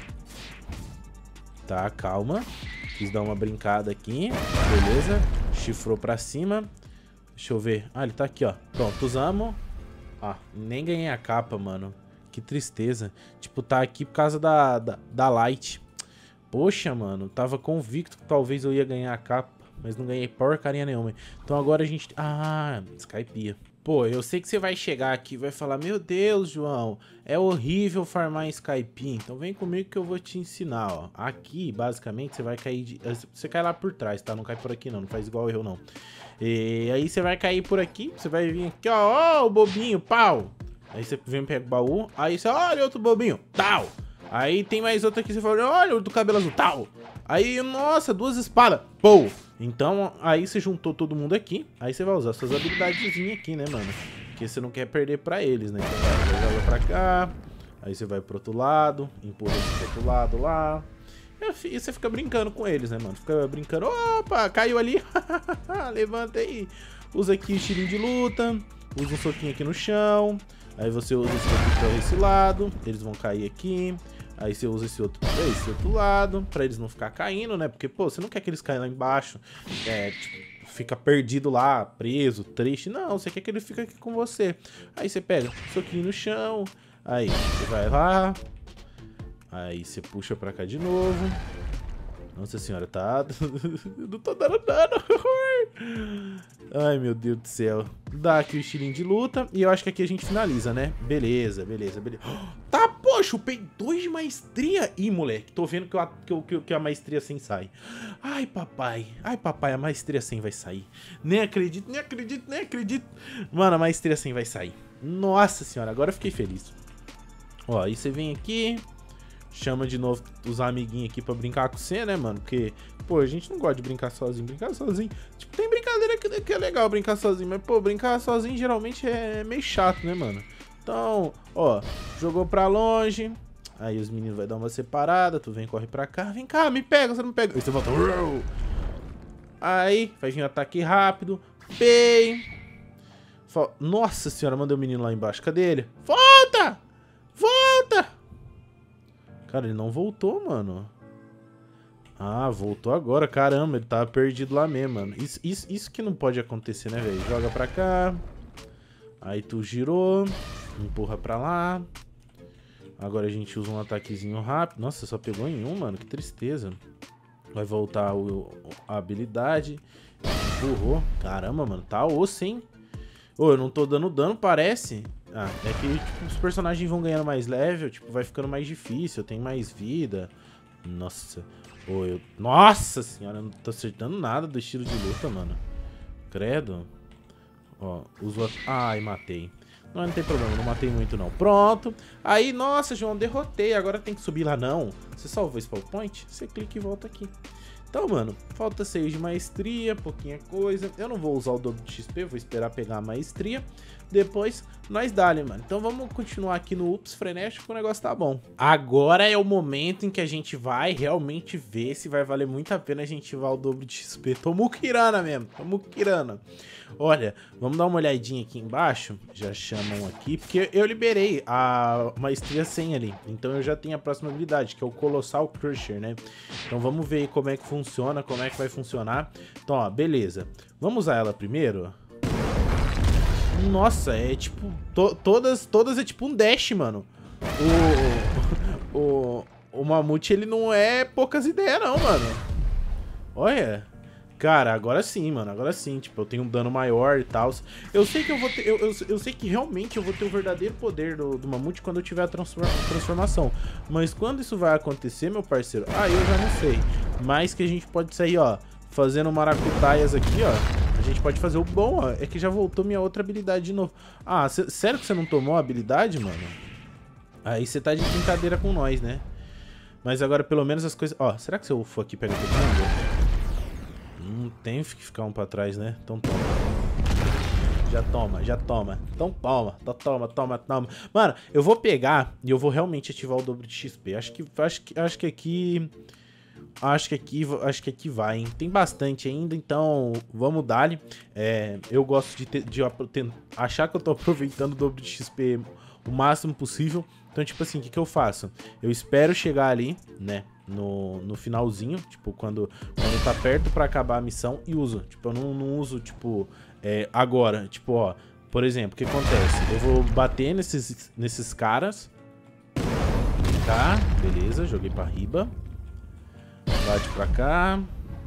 Tá, calma. Quis dar uma brincada aqui. Beleza. Chifrou pra cima. Deixa eu ver. Ah, ele tá aqui, ó. Pronto, usamos. Ah, nem ganhei a capa, mano. Que tristeza. Tipo, tá aqui por causa da, da, da light. Poxa, mano. Tava convicto que talvez eu ia ganhar a capa. Mas não ganhei porcaria nenhuma. Então agora a gente... Ah, Skypiea. Pô, eu sei que você vai chegar aqui e vai falar... Meu Deus, João. É horrível farmar em Skypiea. Então vem comigo que eu vou te ensinar, ó. Aqui, basicamente, você vai cair... De... Você cai lá por trás, tá? Não cai por aqui, não. Não faz igual eu, não. E aí você vai cair por aqui. Você vai vir aqui, ó. Ó, o bobinho, pau. Aí você vem pega o baú, aí você olha outro bobinho, tal. Aí tem mais outro aqui, você fala, olha o do cabelo azul, tal. Aí, nossa, duas espadas, pô. Então, aí você juntou todo mundo aqui, aí você vai usar suas habilidadezinhas aqui, né, mano? Porque você não quer perder pra eles, né? Então, você joga pra cá, aí você vai pro outro lado, empurra pro outro lado lá. E você fica brincando com eles, né, mano? Fica brincando, opa, caiu ali, levanta aí. Usa aqui o estilinho de luta, usa um soquinho aqui no chão. Aí você usa esse aqui pra esse lado, eles vão cair aqui. Aí você usa esse outro pra esse outro lado, pra eles não ficar caindo, né? Porque, pô, você não quer que eles caiam lá embaixo, é, tipo, fica perdido lá, preso, triste. Não, você quer que ele fique aqui com você. Aí você pega um soquinho no chão, aí você vai lá, aí você puxa pra cá de novo. Nossa senhora, tá... Não tô dando dano. Ai, meu Deus do céu. Dá aqui o estilinho de luta. E eu acho que aqui a gente finaliza, né? Beleza, beleza, beleza. Tá, pô, chupei dois de maestria. Ih, moleque, tô vendo que, eu, que, que a maestria cem sai. Ai, papai. Ai, papai, a maestria cem vai sair. Nem acredito, nem acredito, nem acredito. Mano, a maestria cem vai sair. Nossa senhora, agora eu fiquei feliz. Ó, aí você vem aqui... Chama de novo os amiguinhos aqui pra brincar com você, né, mano? Porque, pô, a gente não gosta de brincar sozinho. Brincar sozinho... Tipo, tem brincadeira que, que é legal brincar sozinho. Mas, pô, brincar sozinho geralmente é meio chato, né, mano? Então, ó, jogou pra longe. Aí os meninos vão dar uma separada. Tu vem, corre pra cá. Vem cá, me pega, você não pega. Aí você volta. Aí, faz um ataque rápido. Pei. Nossa senhora, mandei o menino lá embaixo. Cadê ele? Volta! Volta! Cara, ele não voltou, mano. Ah, voltou agora. Caramba, ele tava perdido lá mesmo, mano. Isso, isso, isso que não pode acontecer, né, velho? Joga pra cá. Aí tu girou. Empurra pra lá. Agora a gente usa um ataquezinho rápido. Nossa, só pegou em um, mano. Que tristeza. Vai voltar o, a habilidade. Empurrou. Caramba, mano. Tá osso, hein? Ô, eu não tô dando dano, parece. Ah, é que tipo, os personagens vão ganhando mais level, tipo, vai ficando mais difícil, tem mais vida. Nossa. Ô, eu... Nossa senhora, eu não tô acertando nada do estilo de luta, mano. Credo. Ó, uso... Ai, matei. Não, não tem problema, não matei muito não. Pronto. Aí, nossa, João, derrotei. Agora tem que subir lá, não. Você salvou esse PowerPoint? Você clica e volta aqui. Então, mano, falta seis de maestria, pouquinha coisa. Eu não vou usar o dobro de X P, vou esperar pegar a maestria. Depois, nós dá-lhe, mano. Então vamos continuar aqui no Ups Frenético, que o negócio tá bom. Agora é o momento em que a gente vai realmente ver se vai valer muito a pena a gente ativar o dobro de X P. Tô muquirana mesmo, tô muquirana. Olha, vamos dar uma olhadinha aqui embaixo. Já chamam aqui, porque eu liberei a maestria cem ali. Então eu já tenho a próxima habilidade, que é o Colossal Crusher, né? Então vamos ver aí como é que funciona, como é que vai funcionar. Então, ó, beleza. Vamos usar ela primeiro. Nossa, é tipo... To, todas, todas é tipo um dash, mano. O, o, o Mamute, ele não é poucas ideias, não, mano. Olha. Cara, agora sim, mano. Agora sim. Tipo, eu tenho um dano maior e tal. Eu sei que eu vou ter... Eu, eu, eu sei que realmente eu vou ter o verdadeiro poder do, do Mamute quando eu tiver a transforma, transformação. Mas quando isso vai acontecer, meu parceiro? Ah, eu já não sei. Mas que a gente pode sair, ó, fazendo maracutaias aqui, ó. A gente pode fazer o bom, ó. É que já voltou minha outra habilidade de novo. Ah, cê, sério que você não tomou a habilidade, mano? Aí você tá de brincadeira com nós, né? Mas agora pelo menos as coisas... Ó, será que se eu for aqui pega todo mundo? Não tem que ficar um pra trás, né? Então toma. Já toma, já toma. Então toma, toma, toma, toma. Mano, eu vou pegar e eu vou realmente ativar o dobro de X P. Acho que, acho que, acho que aqui... Acho que aqui, acho que aqui vai, hein? Tem bastante ainda, então vamos dar-lhe. É, eu gosto de, ter, de achar que eu tô aproveitando o dobro de X P o máximo possível. Então, tipo assim, o que, que eu faço? Eu espero chegar ali, né, no, no finalzinho, tipo, quando, quando tá perto pra acabar a missão e uso. Tipo, eu não, não uso, tipo, é, agora. Tipo, ó, por exemplo, o que acontece? Eu vou bater nesses, nesses caras. Tá, beleza, joguei pra riba. Bate pra cá.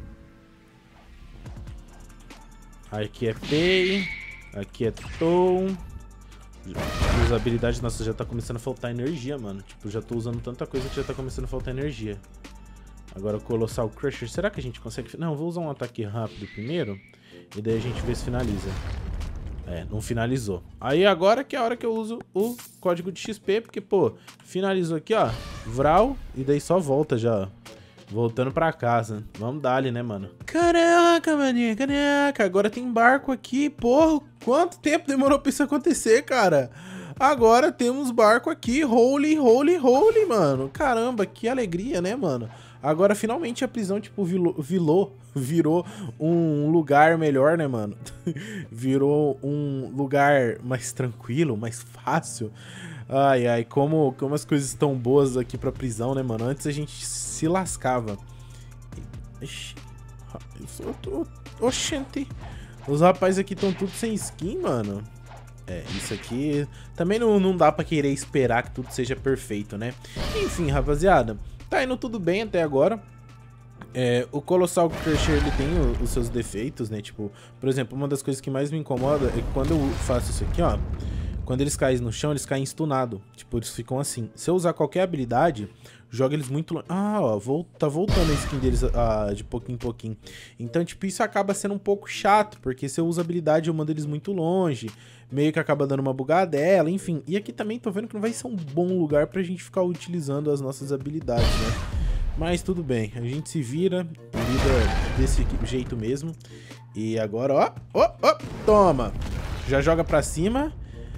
Aqui é Pay. Aqui é Tow. As habilidades, nossa, já tá começando a faltar energia, mano. Tipo, já tô usando tanta coisa que já tá começando a faltar energia. Agora o Colossal Crusher. Será que a gente consegue... Não, vou usar um ataque rápido primeiro. E daí a gente vê se finaliza. É, não finalizou. Aí agora que é a hora que eu uso o código de X P. Porque, pô, finalizou aqui, ó. Vral. E daí só volta já, ó. Voltando pra casa. Vamos dar-lhe, né, mano? Caraca, maninha, caraca. Agora tem barco aqui. Porra, quanto tempo demorou pra isso acontecer, cara? Agora temos barco aqui. Holy, holy, holy, mano. Caramba, que alegria, né, mano? Agora, finalmente, a prisão, tipo, vilou, vilou, virou um lugar melhor, né, mano? Virou um lugar mais tranquilo, mais fácil. Ai, ai, como, como as coisas estão boas aqui pra prisão, né, mano? Antes a gente se lascava. Oxente. Os rapazes aqui estão tudo sem skin, mano. É, isso aqui... Também não, não dá pra querer esperar que tudo seja perfeito, né? Enfim, rapaziada. Tá indo tudo bem até agora. É, o Colossal Crusher, ele tem o, os seus defeitos, né? Tipo, por exemplo, uma das coisas que mais me incomoda é que quando eu faço isso aqui, ó... Quando eles caem no chão, eles caem estunados. Tipo, eles ficam assim. Se eu usar qualquer habilidade, joga eles muito longe. Ah, ó, vou, tá voltando a skin deles ah, de pouquinho em pouquinho. Então, tipo, isso acaba sendo um pouco chato, porque se eu uso habilidade, eu mando eles muito longe. Meio que acaba dando uma bugadela, enfim. E aqui também tô vendo que não vai ser um bom lugar pra gente ficar utilizando as nossas habilidades, né? Mas tudo bem, a gente se vira, lida desse jeito mesmo. E agora, ó, ó, ó, toma. Já joga pra cima.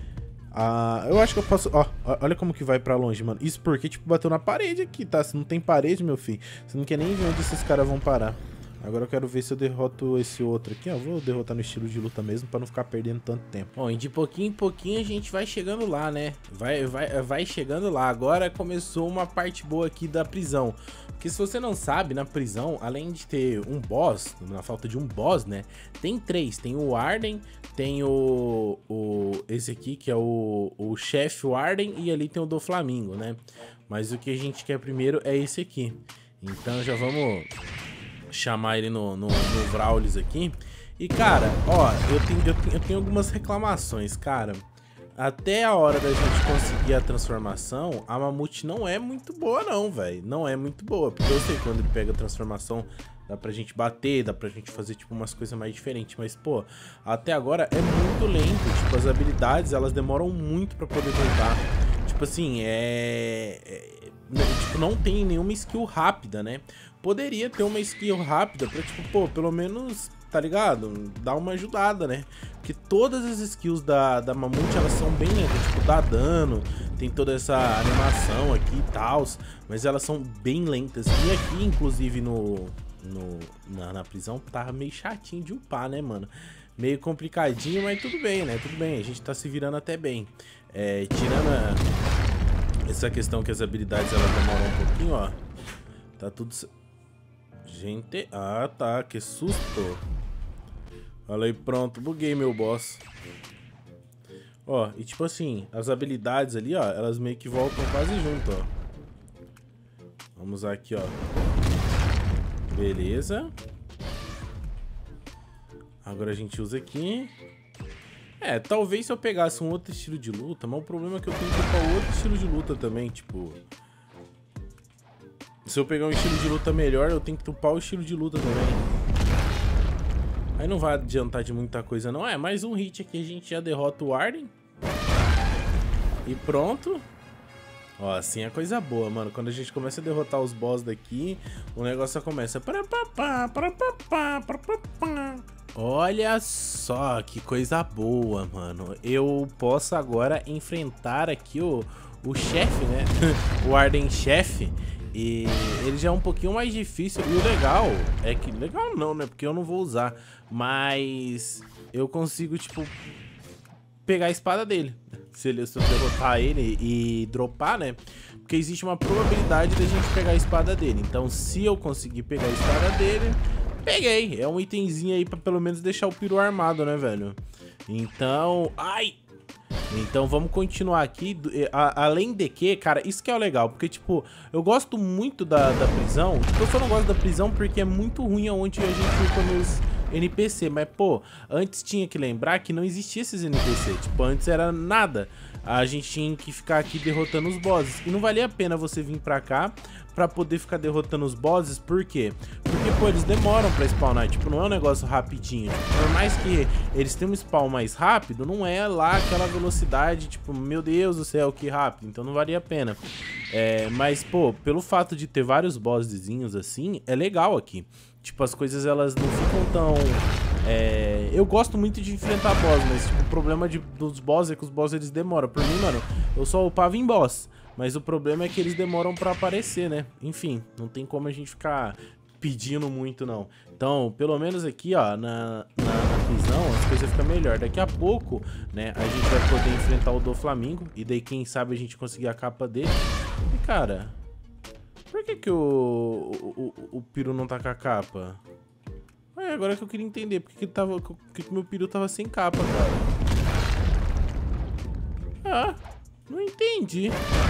Ah, eu acho que eu posso... Ó, olha como que vai pra longe, mano. Isso porque, tipo, bateu na parede aqui, tá? Se não tem parede, meu filho, você não quer nem ver onde esses caras vão parar. Agora eu quero ver se eu derroto esse outro aqui, ó. Vou derrotar no estilo de luta mesmo, pra não ficar perdendo tanto tempo. Bom, e de pouquinho em pouquinho a gente vai chegando lá, né? Vai, vai, vai chegando lá. Agora começou uma parte boa aqui da prisão. Porque se você não sabe, na prisão, além de ter um boss, na falta de um boss, né? Tem três. Tem o Arden, tem o... o esse aqui, que é o, o chefe Arden, e ali tem o do Flamingo, né? Mas o que a gente quer primeiro é esse aqui. Então já vamos... chamar ele no, no, no Vraulis aqui. E, cara, ó, eu tenho, eu, tenho, eu tenho algumas reclamações, cara. Até a hora da gente conseguir a transformação, a Mamute não é muito boa não, velho. Não é muito boa, porque eu sei que quando ele pega a transformação, dá pra gente bater, dá pra gente fazer, tipo, umas coisas mais diferentes. Mas, pô, até agora é muito lento. Tipo, as habilidades, elas demoram muito pra poder voltar. Tipo assim, é... é... Tipo, não tem nenhuma skill rápida, né? poderia ter uma skill rápida pra, tipo, pô, pelo menos, tá ligado? Dar uma ajudada, né? Porque todas as skills da, da Mamute, elas são bem lentas, tipo, dá dano, tem toda essa animação aqui e tal, mas elas são bem lentas. E aqui, inclusive, no, no, na, na prisão, tava meio chatinho de upar, né, mano? Meio complicadinho, mas tudo bem, né? Tudo bem, a gente tá se virando até bem. É, tirando a, essa questão que as habilidades, elas demoram um pouquinho, ó. Tá tudo... Gente... Ah, tá, que susto. Olha aí, pronto, buguei meu boss. Ó, e tipo assim, as habilidades ali, ó, elas meio que voltam quase junto, ó. Vamos usar aqui, ó. Beleza. Agora a gente usa aqui. É, talvez se eu pegasse um outro estilo de luta, mas o problema é que eu tenho que upar outro estilo de luta também, tipo... Se eu pegar um estilo de luta melhor, eu tenho que upar o estilo de luta também. Aí não vai adiantar de muita coisa não. É, mais um hit aqui, a gente já derrota o Arden. E pronto. Ó, assim é coisa boa, mano. Quando a gente começa a derrotar os boss daqui, o negócio começa... Olha só que coisa boa, mano. Eu posso agora enfrentar aqui o, o chefe, né? O Arden chefe. E ele já é um pouquinho mais difícil. E o legal é que... Legal não, né? Porque eu não vou usar. Mas eu consigo, tipo, pegar a espada dele. Se, ele, se eu derrotar ele e dropar, né? Porque existe uma probabilidade da gente pegar a espada dele. Então, se eu conseguir pegar a espada dele... Peguei. É um itemzinho aí pra pelo menos deixar o peru armado, né, velho? Então... Ai! Então vamos continuar aqui. A, além de que, cara, isso que é o legal. Porque, tipo, eu gosto muito da, da prisão. Tipo, eu só não gosto da prisão porque é muito ruim aonde a gente fica nos N P C. Mas, pô, antes tinha que lembrar que não existia esses N P C. Tipo, antes era nada. A gente tinha que ficar aqui derrotando os bosses. E não valia a pena você vir pra cá pra poder ficar derrotando os bosses. Por quê? Porque, pô, eles demoram pra spawnar. Tipo, não é um negócio rapidinho. Por mais que eles tenham um spawn mais rápido, não é lá aquela velocidade, tipo, meu Deus do céu, que rápido. Então não valia a pena. É, mas, pô, pelo fato de ter vários bossezinhos assim, é legal aqui. Tipo, as coisas, elas não ficam tão... É, eu gosto muito de enfrentar boss, mas tipo, o problema de, dos boss é que os boss eles demoram. Por mim, mano, eu só upava em boss, mas o problema é que eles demoram pra aparecer, né? Enfim, não tem como a gente ficar pedindo muito, não. Então, pelo menos aqui, ó, na, na, na prisão, as coisas ficam melhor. Daqui a pouco, né, a gente vai poder enfrentar o Doflamingo, e daí, quem sabe, a gente conseguir a capa dele. E, cara, por que que o, o, o, o peru não tá com a capa? É, agora que eu queria entender, porque que, tava, que, que meu peru tava sem capa, cara. Ah, não entendi.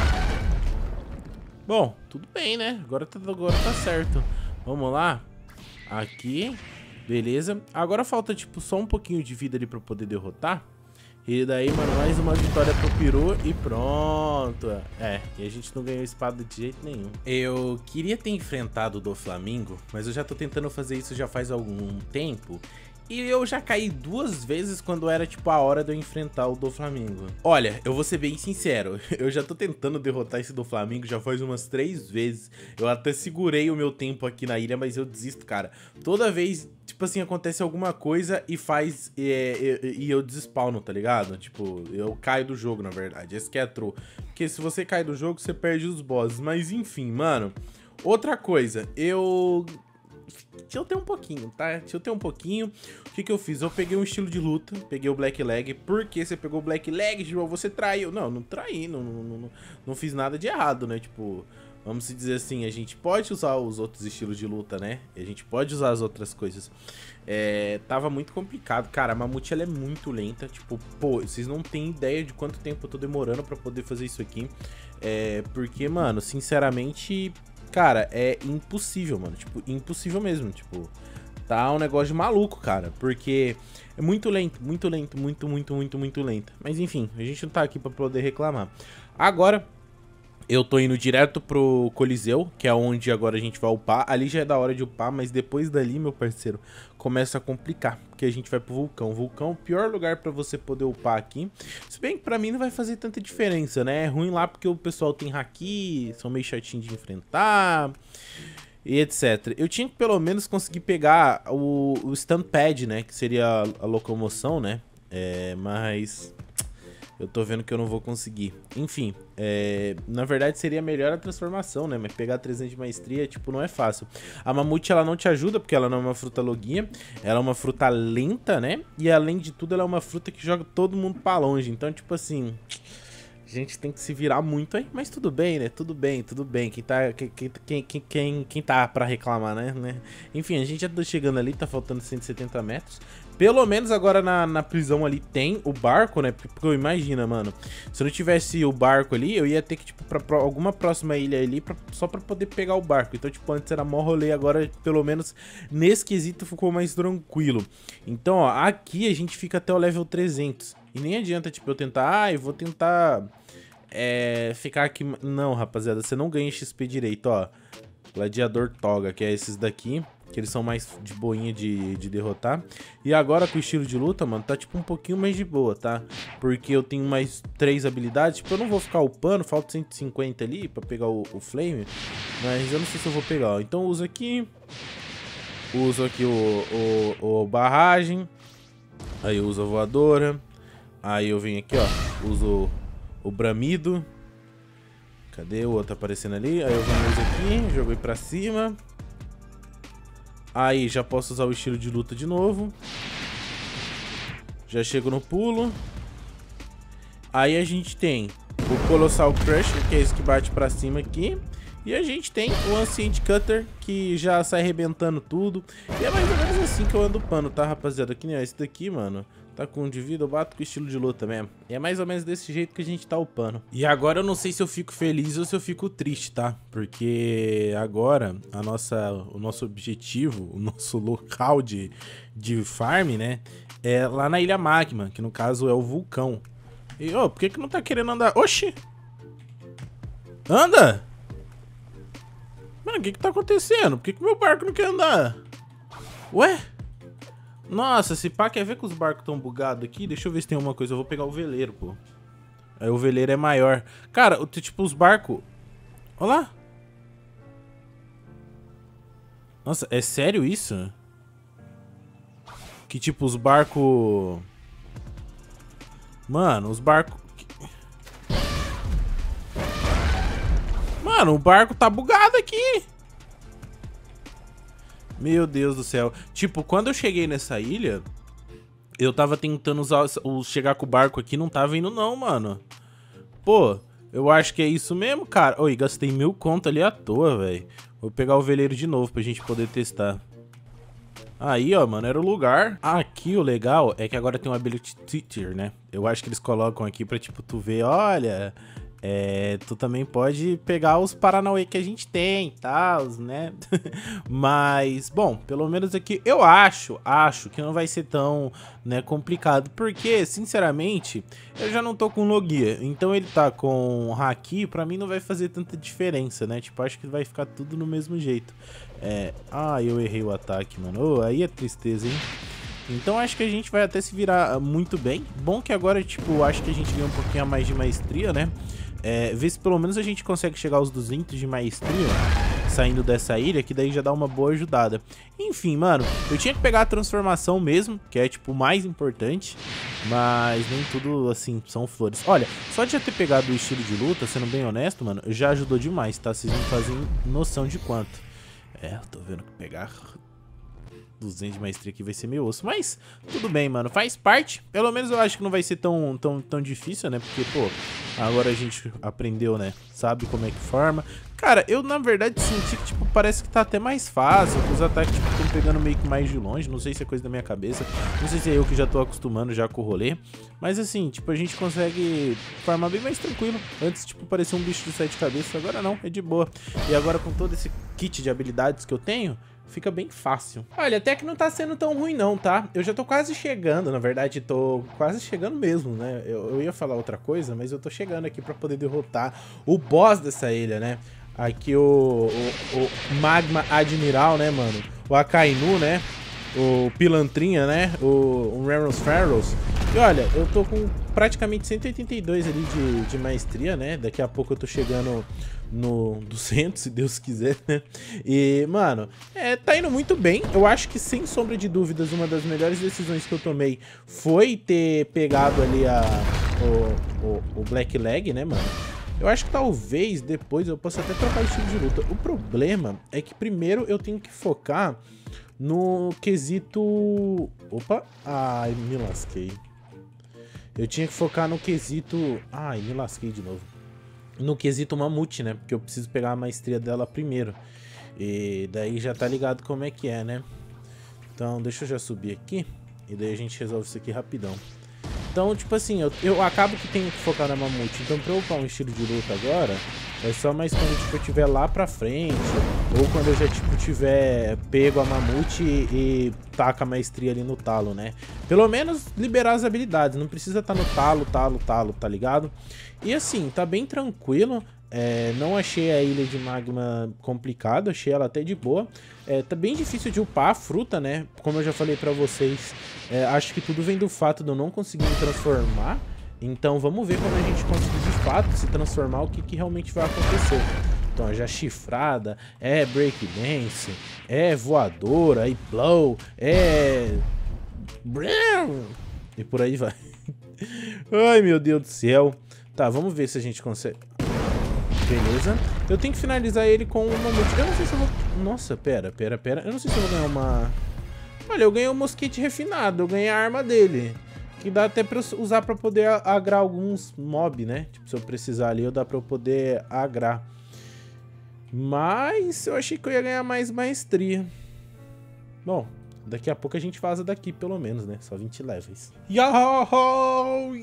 Bom, tudo bem, né? Agora tá, agora tá certo. Vamos lá. Aqui. Beleza. Agora falta, tipo, só um pouquinho de vida ali pra poder derrotar. E daí, mano, mais uma vitória pro peru e pronto. É, e a gente não ganhou espada de jeito nenhum. Eu queria ter enfrentado o Doflamingo, mas eu já tô tentando fazer isso já faz algum tempo. E eu já caí duas vezes quando era, tipo, a hora de eu enfrentar o Doflamingo. Olha, eu vou ser bem sincero, eu já tô tentando derrotar esse Doflamingo já faz umas três vezes. Eu até segurei o meu tempo aqui na ilha, mas eu desisto, cara. Toda vez, tipo assim, acontece alguma coisa e faz... E, e, e eu despawno, tá ligado? Tipo, eu caio do jogo, na verdade. Esse que é a true. Porque se você cai do jogo, você perde os bosses. Mas enfim, mano. Outra coisa, eu... Deixa eu ter um pouquinho, tá? Deixa eu ter um pouquinho. O que que eu fiz? Eu peguei um estilo de luta, peguei o Black Leg. Por que você pegou o Black Leg, João? Você traiu. Não, não traí, não, não, não, não fiz nada de errado, né? Tipo, vamos dizer assim, a gente pode usar os outros estilos de luta, né? A gente pode usar as outras coisas. É, tava muito complicado. Cara, a Mamute, ela é muito lenta. Tipo, pô, vocês não têm ideia de quanto tempo eu tô demorando pra poder fazer isso aqui. É, porque, mano, sinceramente... Cara, é impossível, mano. Tipo, impossível mesmo. Tipo, tá um negócio de maluco, cara. Porque é muito lento, muito lento, muito, muito, muito, muito lento. Mas enfim, a gente não tá aqui pra poder reclamar. Agora, eu tô indo direto pro Coliseu, que é onde agora a gente vai upar. Ali já é da hora de upar, mas depois dali, meu parceiro, começa a complicar. Porque a gente vai pro Vulcão. O Vulcão é o pior lugar pra você poder upar aqui. Se bem que pra mim não vai fazer tanta diferença, né? É ruim lá porque o pessoal tem haki, são meio chatinhos de enfrentar. e etcétera. Eu tinha que pelo menos conseguir pegar o, o stand pad, né? Que seria a, a locomoção, né? É, mas eu tô vendo que eu não vou conseguir. Enfim, é, na verdade seria melhor a transformação, né? Mas pegar trezentos de maestria, tipo, não é fácil. A mamute, ela não te ajuda, porque ela não é uma fruta loguinha. Ela é uma fruta lenta, né? E além de tudo, ela é uma fruta que joga todo mundo pra longe. Então, tipo assim... A gente tem que se virar muito aí, mas tudo bem, né? Tudo bem, tudo bem. Quem tá, quem, quem, quem, quem, quem tá pra reclamar, né? né? Enfim, a gente já tá chegando ali, tá faltando cento e setenta metros. Pelo menos agora na, na prisão ali tem o barco, né? Porque, porque imagina, mano, se não tivesse o barco ali, eu ia ter que, tipo, pra, pra alguma próxima ilha ali, pra, só pra poder pegar o barco. Então, tipo, antes era mó rolê, agora, pelo menos, nesse quesito ficou mais tranquilo. Então, ó, aqui a gente fica até o level trezentos. E nem adianta, tipo, eu tentar, ah, eu vou tentar... É, ficar aqui... Não, rapaziada, você não ganha X P direito, ó. Gladiador Toga, que é esses daqui, que eles são mais de boinha de, de derrotar. E agora com o estilo de luta, mano, tá tipo um pouquinho mais de boa, tá? Porque eu tenho mais três habilidades. Tipo, eu não vou ficar upando, falta cento e cinquenta ali pra pegar o, o Flame. Mas eu não sei se eu vou pegar, ó. Então eu uso aqui. Uso aqui o, o, o barragem. Aí eu uso a voadora. Aí eu venho aqui, ó. Uso... o bramido. Cadê o outro aparecendo ali? Aí eu venho aqui, joguei pra cima. Aí já posso usar o estilo de luta de novo. Já chego no pulo. Aí a gente tem o Colossal Crusher, que é esse que bate pra cima aqui. E a gente tem o Ancient Cutter, que já sai arrebentando tudo. E é mais ou menos assim que eu ando pano, tá, rapaziada? Aqui, né? Esse daqui, mano, tá com um de vida, eu bato com estilo de luta mesmo. E é mais ou menos desse jeito que a gente tá upando. E agora eu não sei se eu fico feliz ou se eu fico triste, tá? Porque agora a nossa, o nosso objetivo, o nosso local de, de farm, né? É lá na Ilha Magma, que no caso é o vulcão. E, ô, por que que não tá querendo andar? Oxi! Anda! Mano, o que que tá acontecendo? Por que que meu barco não quer andar? Ué? Nossa, esse pá quer ver que os barcos estão bugados aqui? Deixa eu ver se tem uma coisa. Eu vou pegar o veleiro, pô. Aí o veleiro é maior. Cara, tipo, os barcos... Olha lá. Nossa, é sério isso? Que tipo, os barcos... Mano, os barcos... Mano, o barco tá bugado aqui. Meu Deus do céu. Tipo, quando eu cheguei nessa ilha, eu tava tentando usar o chegar com o barco aqui, não tava indo não, mano. Pô, eu acho que é isso mesmo, cara. Oi, gastei mil conto ali à toa, velho. Vou pegar o veleiro de novo pra gente poder testar. Aí, ó, mano, era o lugar. Aqui o legal é que agora tem um Ability Teacher, né? Eu acho que eles colocam aqui pra, tipo, tu ver, olha... É, tu também pode pegar os Paranauê que a gente tem, tal, né? Mas, bom, pelo menos aqui eu acho, acho que não vai ser tão, né, complicado. Porque, sinceramente, eu já não tô com Logia. Então ele tá com Haki, pra mim não vai fazer tanta diferença, né? Tipo, acho que vai ficar tudo no mesmo jeito. É, ah, eu errei o ataque, mano. Oh, aí é tristeza, hein? Então acho que a gente vai até se virar muito bem. Bom que agora, tipo, acho que a gente ganha um pouquinho a mais de maestria, né? É, ver se pelo menos a gente consegue chegar aos duzentos de maestria saindo dessa ilha, que daí já dá uma boa ajudada. Enfim, mano, eu tinha que pegar a transformação mesmo, que é, tipo, o mais importante, mas nem tudo, assim, são flores. Olha, só de já ter pegado o estilo de luta, sendo bem honesto, mano, já ajudou demais, tá? Vocês não fazem noção de quanto. É, eu tô vendo que pegar... duzentos de maestria aqui vai ser meio osso, mas tudo bem, mano, faz parte. Pelo menos eu acho que não vai ser tão, tão, tão difícil, né? Porque, pô, agora a gente aprendeu, né? Sabe como é que forma. Cara, eu na verdade senti que, tipo, parece que tá até mais fácil, que os ataques, tipo, estão pegando meio que mais de longe. Não sei se é coisa da minha cabeça, não sei se é eu que já tô acostumando já com o rolê. Mas assim, tipo, a gente consegue farmar bem mais tranquilo. Antes, tipo, parecia um bicho de sete cabeças, agora não, é de boa. E agora com todo esse kit de habilidades que eu tenho, fica bem fácil. Olha, até que não tá sendo tão ruim não, tá? Eu já tô quase chegando, na verdade, tô quase chegando mesmo, né? Eu, eu ia falar outra coisa, mas eu tô chegando aqui pra poder derrotar o boss dessa ilha, né? Aqui o, o, o Magma Admiral, né, mano? O Akainu, né? O Pilantrinha, né? O, o Remus Pharaohs. E olha, eu tô com praticamente cento e oitenta e dois ali de, de maestria, né? Daqui a pouco eu tô chegando no duzentos, se Deus quiser, né? E, mano, é, tá indo muito bem. Eu acho que, sem sombra de dúvidas, uma das melhores decisões que eu tomei foi ter pegado ali a, o, o, o Black Leg, né, mano? Eu acho que talvez depois eu possa até trocar o estilo de luta. O problema é que primeiro eu tenho que focar no quesito... Opa! Ai, me lasquei. Eu tinha que focar no quesito... Ai, me lasquei de novo. No quesito mamute, né? Porque eu preciso pegar a maestria dela primeiro. E daí já tá ligado como é que é, né? Então, deixa eu já subir aqui. E daí a gente resolve isso aqui rapidão. Então, tipo assim, eu, eu acabo que tenho que focar na mamute. Então, pra eu upar um estilo de luta agora, é só mais quando tipo, eu tiver lá pra frente. Ou quando eu já tipo, tiver pego a mamute e, e taca a maestria ali no talo, né? Pelo menos liberar as habilidades. Não precisa estar no talo, talo, talo, tá ligado? E assim, tá bem tranquilo. É, não achei a ilha de magma complicada, achei ela até de boa. É, tá bem difícil de upar a fruta, né? Como eu já falei pra vocês, é, acho que tudo vem do fato de eu não conseguir me transformar. Então vamos ver quando a gente conseguir de fato se transformar, o que, que realmente vai acontecer. Então já chifrada, é breakdance, é voadora, é blow, é... E por aí vai. Ai, meu Deus do céu. Tá, vamos ver se a gente consegue... Beleza. Eu tenho que finalizar ele com uma mamute. Eu não sei se eu vou... Nossa, pera, pera, pera. Eu não sei se eu vou ganhar uma... Olha, eu ganhei um mosquete refinado. Eu ganhei a arma dele. Que dá até pra eu usar pra poder agrar alguns mob, né? Tipo, se eu precisar ali, eu dá pra eu poder agrar. Mas eu achei que eu ia ganhar mais maestria. Bom, daqui a pouco a gente vaza daqui, pelo menos, né? Só vinte levels. Yoho!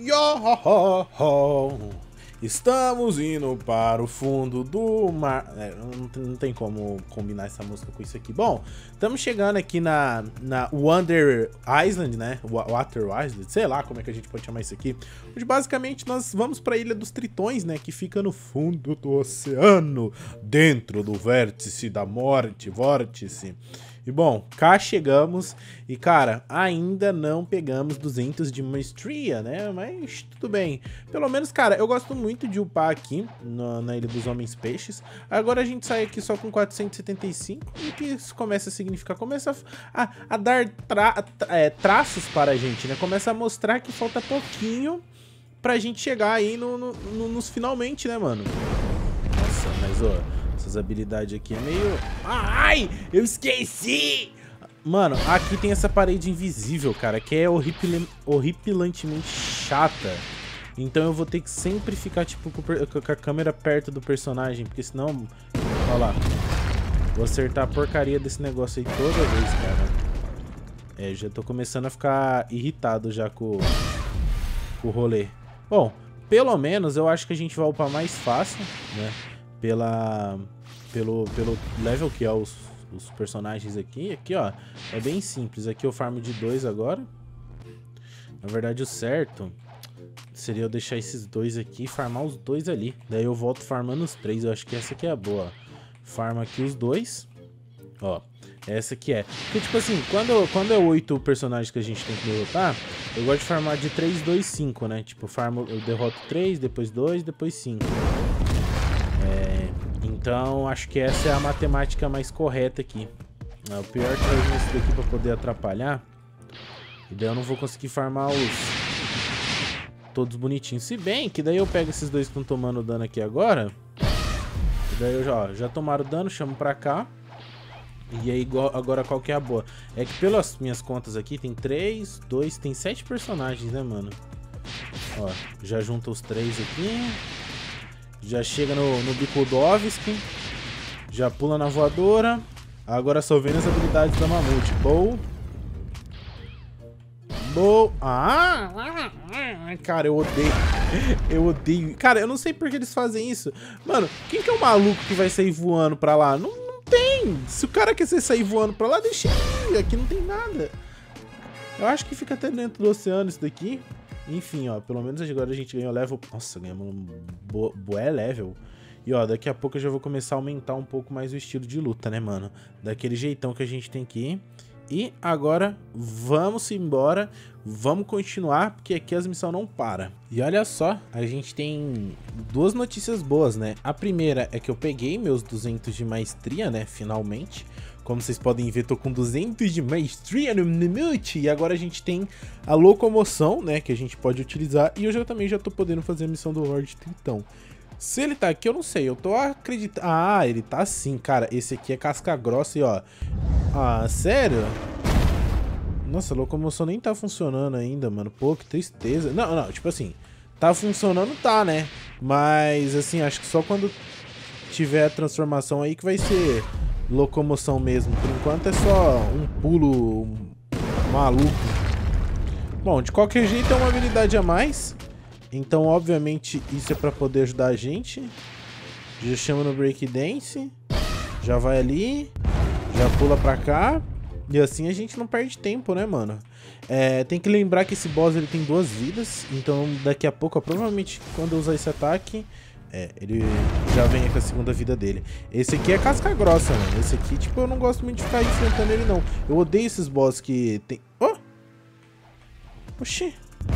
Yoho! Estamos indo para o fundo do mar... É, não, não tem como combinar essa música com isso aqui. Bom, estamos chegando aqui na, na Wonder Island, né? Water Island, sei lá como é que a gente pode chamar isso aqui. Onde basicamente nós vamos para a Ilha dos Tritões, né? Que fica no fundo do oceano, dentro do vértice da morte, vórtice. E bom, cá chegamos e, cara, ainda não pegamos duzentos de maestria, né? Mas tudo bem. Pelo menos, cara, eu gosto muito de upar aqui no, na Ilha dos Homens Peixes. Agora a gente sai aqui só com quatrocentos e setenta e cinco. E o que isso começa a significar? Começa a, a, a dar tra, tra, é, traços para a gente, né? Começa a mostrar que falta pouquinho pra gente chegar aí no, no, no, nos finalmente, né, mano? Nossa, mas, ó... Essas habilidades aqui é meio... Ai, eu esqueci! Mano, aqui tem essa parede invisível, cara, que é horripil... horripilantemente chata. Então eu vou ter que sempre ficar, tipo, com a câmera perto do personagem, porque senão... Olha lá. Vou acertar a porcaria desse negócio aí toda vez, cara. É, já tô começando a ficar irritado já com, com o rolê. Bom, pelo menos eu acho que a gente vai upar mais fácil, né? Pela, pelo, pelo level que é os, os personagens aqui. Aqui, ó, é bem simples. Aqui eu farmo de dois agora. Na verdade, o certo seria eu deixar esses dois aqui e farmar os dois ali. Daí eu volto farmando os três. Eu acho que essa aqui é a boa. Farma aqui os dois. Ó, essa aqui é. Porque, tipo assim, quando, quando é oito personagens que a gente tem que derrotar, eu gosto de farmar de três, dois, cinco, né? Tipo, farmo, eu derroto três, depois dois, depois cinco. É, então, acho que essa é a matemática mais correta aqui. É, o pior é que eu uso isso daqui pra poder atrapalhar. E daí eu não vou conseguir farmar os... todos bonitinhos. Se bem que daí eu pego esses dois que estão tomando dano aqui agora. E daí eu já, ó, já tomaram dano, chamo pra cá. E aí, agora qual que é a boa? É que pelas minhas contas aqui tem três, dois, tem sete personagens, né, mano? Ó, já junta os três aqui. Já chega no, no Bikudovski. Já pula na voadora. Agora só vendo as habilidades da Mamute. Bow. Bow. Ah! Cara, eu odeio. Eu odeio. Cara, eu não sei por que eles fazem isso. Mano, quem que é o maluco que vai sair voando pra lá? Não, não tem. Se o cara quer sair voando pra lá, deixa ele ir. Aqui não tem nada. Eu acho que fica até dentro do oceano isso daqui. Enfim, ó, pelo menos agora a gente ganhou level... Nossa, ganhamos um bo... bué level. E, ó, daqui a pouco eu já vou começar a aumentar um pouco mais o estilo de luta, né, mano? Daquele jeitão que a gente tem que ir. E agora vamos embora, vamos continuar, porque aqui as missões não param. E olha só, a gente tem duas notícias boas, né? A primeira é que eu peguei meus duzentos de maestria, né? Finalmente. Como vocês podem ver, tô com duzentos de maestria no Mute. E agora a gente tem a locomoção, né? Que a gente pode utilizar. E eu já também já tô podendo fazer a missão do Lorde Tritão. Se ele tá aqui, eu não sei. Eu tô acreditando... Ah, ele tá sim, cara. Esse aqui é casca grossa e ó... Ah, sério? Nossa, a locomoção nem tá funcionando ainda, mano. Pô, que tristeza. Não, não, tipo assim... Tá funcionando, tá, né? Mas, assim, acho que só quando tiver a transformação aí que vai ser locomoção mesmo. Por enquanto é só um pulo maluco. Bom, de qualquer jeito é uma habilidade a mais. Então, obviamente, isso é pra poder ajudar a gente. Já chama no breakdance. Já vai ali. Já pula pra cá. E assim a gente não perde tempo, né, mano? É, tem que lembrar que esse boss ele tem duas vidas. Então, daqui a pouco, provavelmente, quando eu usar esse ataque... É, ele já vem com a segunda vida dele. Esse aqui é casca grossa, mano. Esse aqui, tipo, eu não gosto muito de ficar enfrentando ele, não. Eu odeio esses boss que tem... Oh! Oxi!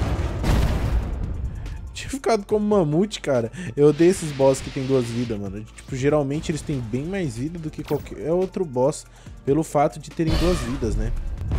Tinha ficado como mamute, cara. Eu odeio esses boss que tem duas vidas, mano. Tipo, geralmente eles têm bem mais vida do que qualquer outro boss, pelo fato de terem duas vidas, né?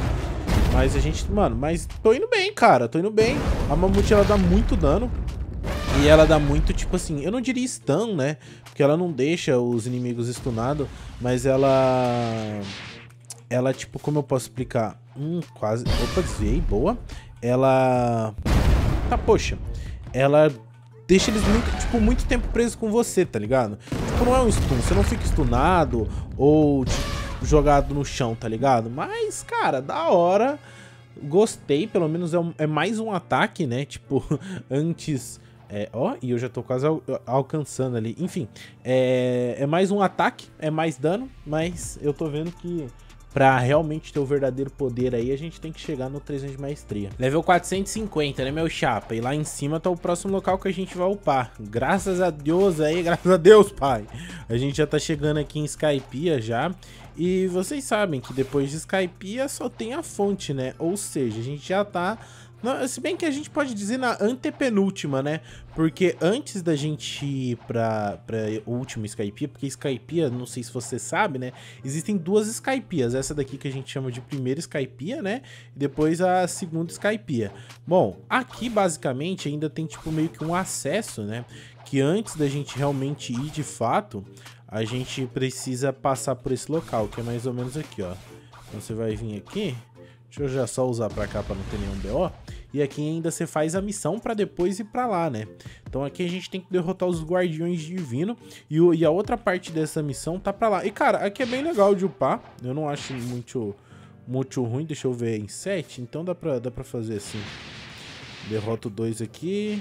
Mas a gente, mano, mas tô indo bem, cara. Tô indo bem. A mamute, ela dá muito dano. E ela dá muito, tipo assim, eu não diria stun, né? Porque ela não deixa os inimigos stunados, mas ela... Ela, tipo, como eu posso explicar? Hum, quase... Opa, desviei, boa. Ela... Tá, poxa. Ela deixa eles muito, tipo, muito tempo presos com você, tá ligado? Tipo, não é um stun, você não fica stunado ou tipo, jogado no chão, tá ligado? Mas, cara, da hora. Gostei, pelo menos é, um, é mais um ataque, né? Tipo, antes... É, ó, e eu já tô quase al alcançando ali. Enfim, é, é mais um ataque, é mais dano, mas eu tô vendo que pra realmente ter o verdadeiro poder aí, a gente tem que chegar no trezentos de maestria. Level quatrocentos e cinquenta, né, meu chapa? E lá em cima tá o próximo local que a gente vai upar. Graças a Deus aí, graças a Deus, pai. A gente já tá chegando aqui em Skypiea já. E vocês sabem que depois de Skypiea só tem a fonte, né? Ou seja, a gente já tá... Não, se bem que a gente pode dizer na antepenúltima, né? Porque antes da gente ir pra, pra última Skypiea, porque Skypiea, não sei se você sabe, né? Existem duas Skypieas. Essa daqui que a gente chama de primeira Skypiea, né? E depois a segunda Skypiea. Bom, aqui basicamente ainda tem tipo meio que um acesso, né? Que antes da gente realmente ir de fato, a gente precisa passar por esse local, que é mais ou menos aqui, ó. Então você vai vir aqui... Deixa eu já só usar pra cá pra não ter nenhum B O. E aqui ainda você faz a missão pra depois ir pra lá, né? Então aqui a gente tem que derrotar os guardiões divinos. E, o, e a outra parte dessa missão tá pra lá. E cara, aqui é bem legal de upar. Eu não acho muito, muito ruim. Deixa eu ver em sete. Então dá pra, dá pra fazer assim. Derroto dois aqui.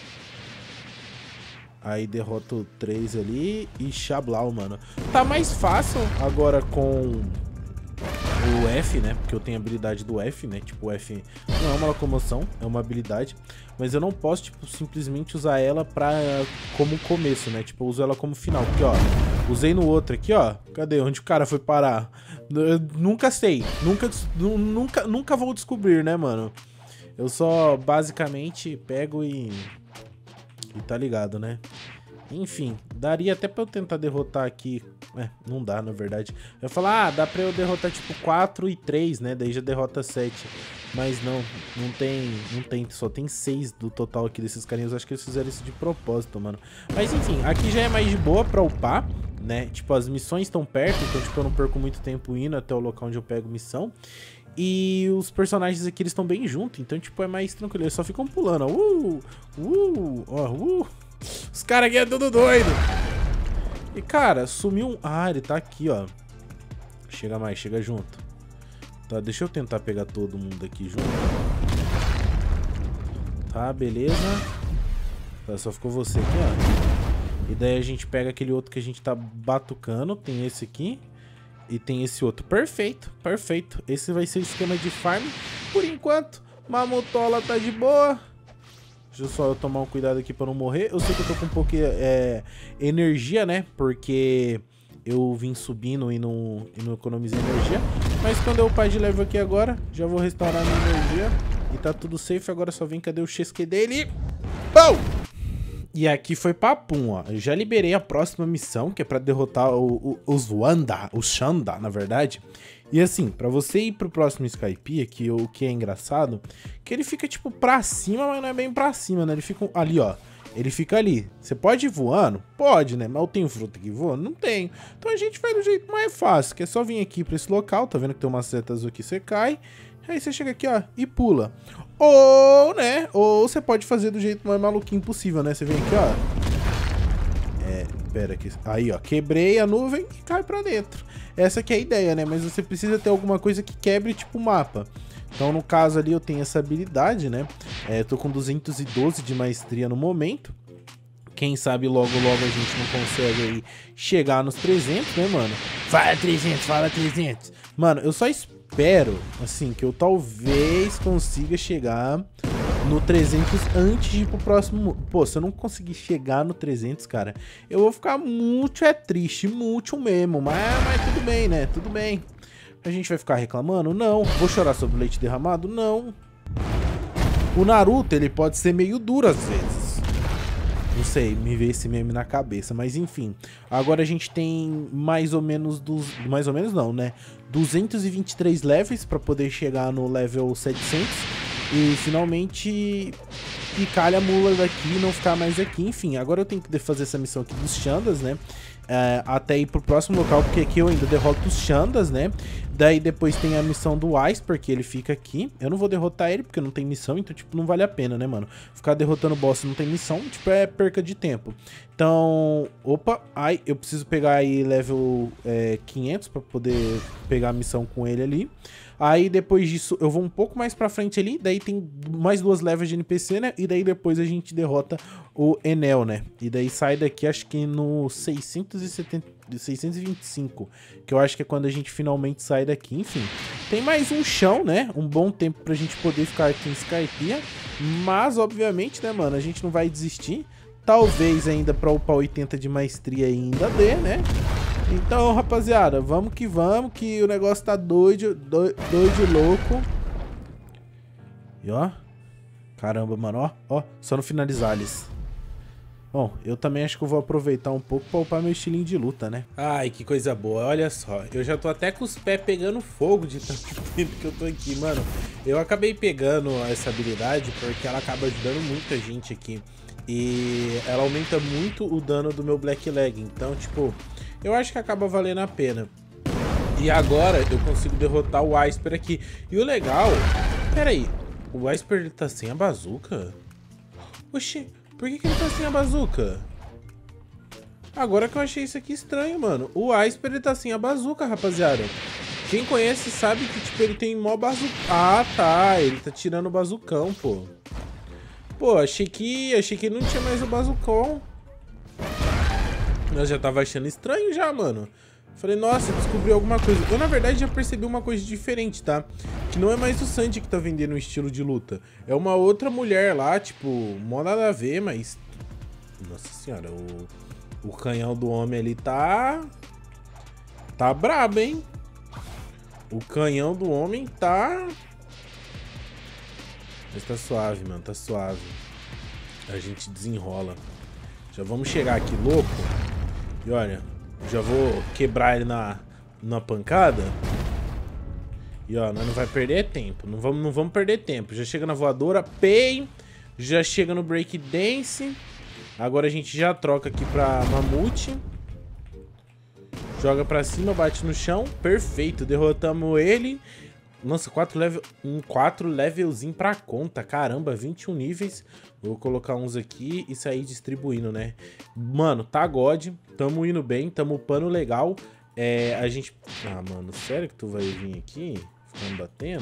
Aí derroto três ali. E Xablau, mano. Tá mais fácil agora com... o F, né? Porque eu tenho a habilidade do F, né? Tipo, o F não é uma locomoção, é uma habilidade. Mas eu não posso, tipo, simplesmente usar ela pra... como começo, né? Tipo, eu uso ela como final. Porque, ó, usei no outro aqui, ó. Cadê? Onde o cara foi parar? Eu nunca sei. Nunca, nunca, nunca vou descobrir, né, mano? Eu só, basicamente, pego e... E tá ligado, né? Enfim, daria até pra eu tentar derrotar aqui. É, não dá, na verdade. Eu ia falar, ah, dá pra eu derrotar tipo quatro e três, né? Daí já derrota sete. Mas não, não tem, não tem, só tem seis do total aqui desses carinhos. Acho que eles fizeram isso de propósito, mano. Mas enfim, aqui já é mais de boa pra upar, né? Tipo, as missões estão perto, então tipo, eu não perco muito tempo indo até o local onde eu pego missão. E os personagens aqui, eles estão bem juntos, então tipo, é mais tranquilo. Eles só ficam pulando, ó. Uh, uh, ó, uh. Os caras aqui é tudo doido. E cara, sumiu um... Ah, ele tá aqui, ó. Chega mais, chega junto. Tá, deixa eu tentar pegar todo mundo aqui junto. Tá, beleza. Tá, só ficou você aqui, ó. E daí a gente pega aquele outro que a gente tá batucando. Tem esse aqui. E tem esse outro. Perfeito, perfeito. Esse vai ser o esquema de farm. Por enquanto, Mamutola tá de boa. Deixa eu só tomar um cuidado aqui pra não morrer. Eu sei que eu tô com um pouco de é, energia, né? Porque eu vim subindo e não, e não economizei energia. Mas quando eu upar de level aqui agora, já vou restaurar minha energia. E tá tudo safe, agora só vem, cadê o X Q dele? Pum! E aqui foi papum, ó. Eu já liberei a próxima missão, que é pra derrotar o, o, os Wanda, os Xanda, na verdade. E assim, pra você ir pro próximo Skypiea, que o que é engraçado, que ele fica tipo pra cima, mas não é bem pra cima, né? Ele fica ali, ó. Ele fica ali. Você pode ir voando? Pode, né? Mas eu tenho fruta que voa? Não tenho. Então a gente vai do jeito mais fácil, que é só vir aqui pra esse local. Tá vendo que tem uma seta azul aqui, você cai. Aí você chega aqui, ó, e pula. Ou, né? Ou você pode fazer do jeito mais maluquinho possível, né? Você vem aqui, ó. É, pera aqui. Aí, ó, quebrei a nuvem e cai pra dentro. Essa que é a ideia, né? Mas você precisa ter alguma coisa que quebre, tipo, o mapa. Então, no caso ali, eu tenho essa habilidade, né? É, tô com duzentos e doze de maestria no momento. Quem sabe logo, logo a gente não consegue aí chegar nos trezentos, né, mano? Fala trezentos, fala trezentos. Mano, eu só espero, assim, que eu talvez consiga chegar no trezentos antes de ir pro próximo. Pô, se eu não conseguir chegar no trezentos, cara, eu vou ficar muito é triste, muito mesmo. Mas, mas tudo bem, né? Tudo bem. A gente vai ficar reclamando? Não. Vou chorar sobre o leite derramado? Não. O Naruto, ele pode ser meio duro às vezes. Não sei, me veio esse meme na cabeça, mas enfim. Agora a gente tem mais ou menos dos, mais ou menos não, né? duzentos e vinte e três levels para poder chegar no level setecentos e finalmente picar a mula daqui e não ficar mais aqui. Enfim, agora eu tenho que fazer essa missão aqui dos Xandas, né? É, até ir pro próximo local, porque aqui eu ainda derroto os Xandas, né? Daí depois tem a missão do Ice, porque ele fica aqui. Eu não vou derrotar ele, porque não tem missão, então, tipo, não vale a pena, né, mano? Ficar derrotando o boss e não tem missão, tipo, é perca de tempo. Então, opa, ai, eu preciso pegar aí level é, quinhentos pra poder pegar a missão com ele ali. Aí depois disso eu vou um pouco mais pra frente ali, daí tem mais duas levels de N P C, né? E daí depois a gente derrota o Enel, né? E daí sai daqui, acho que no seiscentos e setenta, seiscentos e vinte e cinco, que eu acho que é quando a gente finalmente sai daqui. Enfim, tem mais um chão, né? Um bom tempo pra gente poder ficar aqui em Skypiea, mas obviamente, né, mano, a gente não vai desistir. Talvez ainda pra upar oitenta de maestria ainda dê, né? Então, rapaziada, vamos que vamos, que o negócio tá doido, doido, doido louco. E ó, caramba, mano, ó, ó, só no finalizar eles. Bom, eu também acho que eu vou aproveitar um pouco pra upar meu estilinho de luta, né? Ai, que coisa boa, olha só, eu já tô até com os pés pegando fogo de tanto tempo que eu tô aqui, mano. Eu acabei pegando essa habilidade porque ela acaba ajudando muita gente aqui. E ela aumenta muito o dano do meu Black Leg, então, tipo, eu acho que acaba valendo a pena. E agora eu consigo derrotar o Whisper aqui. E o legal... Pera aí, o Whisper ele tá sem a bazuca? Oxi, por que, que ele tá sem a bazuca? Agora que eu achei isso aqui estranho, mano. O Whisper ele tá sem a bazuca, rapaziada. Quem conhece sabe que, tipo, ele tem mó bazuca. Ah, tá, ele tá tirando o bazucão, pô. Pô, achei que, achei que ele não tinha mais o bazucão. Eu já tava achando estranho já, mano. Falei, nossa, descobri alguma coisa. Eu, na verdade, já percebi uma coisa diferente, tá? Que não é mais o Sandy que tá vendendo o estilo de luta. É uma outra mulher lá, tipo, mó nada a ver, mas... Nossa senhora, o, o canhão do homem ali tá... Tá brabo, hein? O canhão do homem tá... Mas tá suave, mano, tá suave. A gente desenrola. Já vamos chegar aqui louco. E olha, já vou quebrar ele na, na pancada. E ó, nós não vai perder tempo. Não vamos, não vamos perder tempo. Já chega na voadora, pei. Já chega no break dance. Agora a gente já troca aqui pra mamute. Joga pra cima, bate no chão. Perfeito, derrotamos ele. Nossa, quatro level, um quatro levelzinho pra conta. Caramba, vinte e um níveis. Vou colocar uns aqui e sair distribuindo, né? Mano, tá God. Tamo indo bem, tamo upando legal. É, a gente... Ah, mano, sério que tu vai vir aqui ficar me batendo?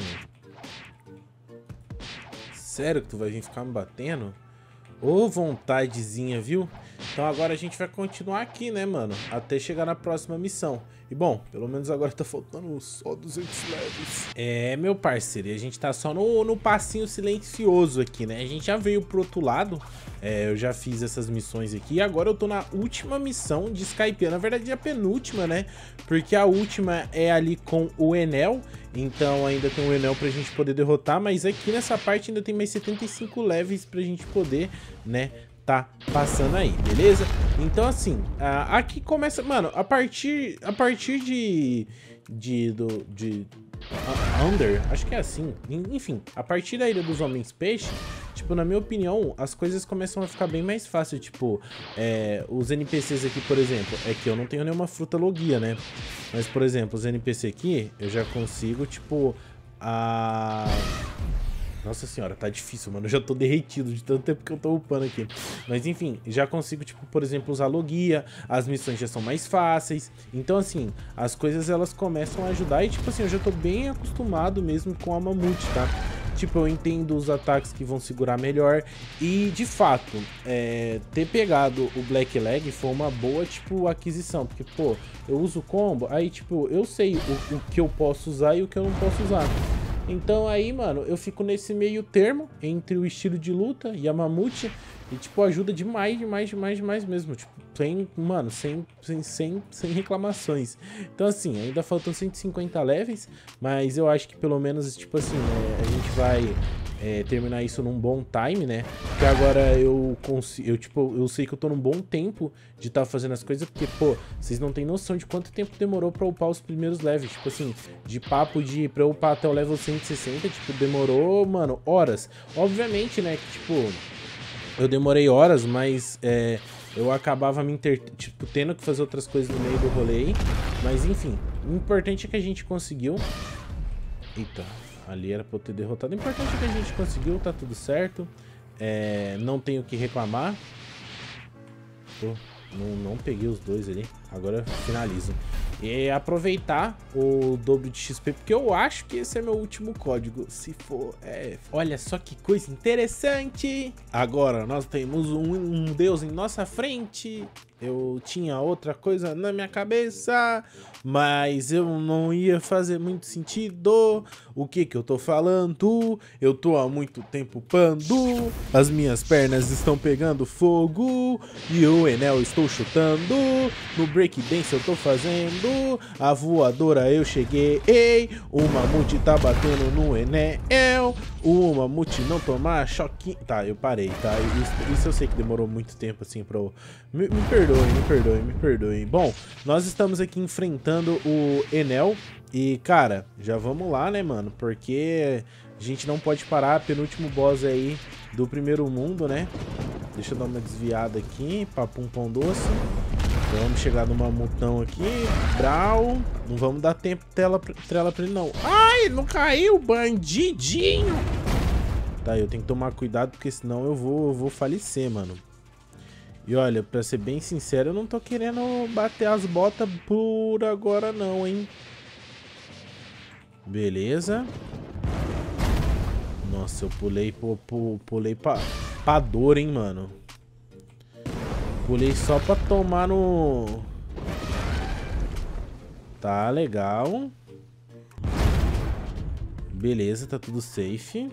Sério que tu vai vir ficar me batendo? Ô, vontadezinha, viu? Então agora a gente vai continuar aqui, né, mano? Até chegar na próxima missão. E bom, pelo menos agora tá faltando só duzentos leves. É, meu parceiro, e a gente tá só no, no passinho silencioso aqui, né? A gente já veio pro outro lado. É, eu já fiz essas missões aqui. E agora eu tô na última missão de Skypiea. Na verdade, a penúltima, né? Porque a última é ali com o Enel. Então ainda tem o Enel pra gente poder derrotar. Mas aqui nessa parte ainda tem mais setenta e cinco leves pra gente poder, né, tá passando aí, beleza? Então assim, a, aqui começa, mano, a partir a partir de de do de uh, Under, acho que é assim. Enfim, a partir da Ilha dos Homens Peixe, tipo, na minha opinião, as coisas começam a ficar bem mais fácil, tipo, é, os N P Cs aqui, por exemplo, é que eu não tenho nenhuma fruta logia, né? Mas, por exemplo, os N P C aqui, eu já consigo, tipo, a... Nossa senhora, tá difícil, mano. Eu já tô derretido de tanto tempo que eu tô upando aqui. Mas enfim, já consigo, tipo, por exemplo, usar logia. As missões já são mais fáceis. Então, assim, as coisas elas começam a ajudar. E, tipo assim, eu já tô bem acostumado mesmo com a Mamute, tá? Tipo, eu entendo os ataques que vão segurar melhor. E, de fato, é, ter pegado o Black Leg foi uma boa, tipo, aquisição. Porque, pô, eu uso combo, aí, tipo, eu sei o, o que eu posso usar e o que eu não posso usar. Então aí, mano, eu fico nesse meio termo entre o estilo de luta e a Mamute. E, tipo, ajuda demais, demais, demais, demais mesmo. Tipo, sem, mano, sem, sem, sem, sem reclamações. Então, assim, ainda faltam cento e cinquenta levels. Mas eu acho que pelo menos, tipo assim, é, a gente vai é, terminar isso num bom time, né? Porque agora eu consigo, eu, tipo, eu sei que eu tô num bom tempo de estar tá fazendo as coisas. Porque, pô, vocês não têm noção de quanto tempo demorou pra upar os primeiros levels. Tipo assim, de papo de pra eu upar até o level cento e sessenta, tipo, demorou, mano, horas. Obviamente, né, que, tipo... Eu demorei horas, mas é, eu acabava me inter... tipo, tendo que fazer outras coisas no meio do rolê. Mas enfim, o importante é que a gente conseguiu. Eita, ali era pra eu ter derrotado. O importante é que a gente conseguiu, tá tudo certo. É, não tenho o que reclamar. Pô, não, não peguei os dois ali. Agora finalizo. E aproveitar o dobro de X P, porque eu acho que esse é meu último código. Se for, é... Olha só que coisa interessante. Agora nós temos um, um deus em nossa frente. Eu tinha outra coisa na minha cabeça, mas eu não ia fazer muito sentido. O que que eu tô falando? Eu tô há muito tempo upando. As minhas pernas estão pegando fogo. E o Enel estou chutando. No breakdance eu tô fazendo. A voadora eu cheguei. O Mamute tá batendo no Enel. O Mamute não tomar choque. Tá, eu parei, tá? Isso, isso eu sei que demorou muito tempo assim pra eu... Me, me perdoe, me perdoe, me perdoe. Bom, nós estamos aqui enfrentando o Enel. E, cara, já vamos lá, né, mano? Porque a gente não pode parar. Penúltimo boss aí do primeiro mundo, né? Deixa eu dar uma desviada aqui. Papum pão doce. Então, vamos chegar no mamutão aqui. Brau. Não vamos dar tempo tela, trela pra ele, não. Ai, não caiu, bandidinho. Tá, eu tenho que tomar cuidado, porque senão eu vou, eu vou falecer, mano. E olha, pra ser bem sincero, eu não tô querendo bater as botas por agora não, hein. Beleza. Nossa, eu pulei, pô, pô, pulei pra, pra dor, hein, mano. Pulei só pra tomar no... Tá, legal. Beleza, tá tudo safe.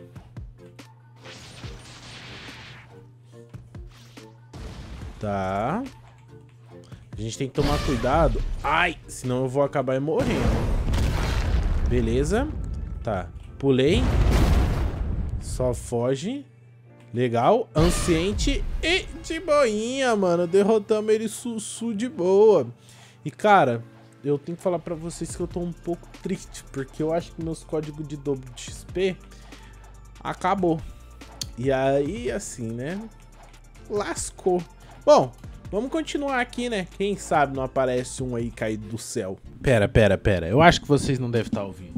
Tá. A gente tem que tomar cuidado. Ai, senão eu vou acabar morrendo. Beleza. Tá. Pulei. Só foge. Legal. Anciente e de boinha, mano. Derrotamos ele sussu de boa. E, cara, eu tenho que falar pra vocês que eu tô um pouco triste, porque eu acho que meus códigos de dobro de X P acabou. E aí, assim, né? Lascou. Bom, vamos continuar aqui, né? Quem sabe não aparece um aí caído do céu. Pera, pera, pera. Eu acho que vocês não devem estar ouvindo.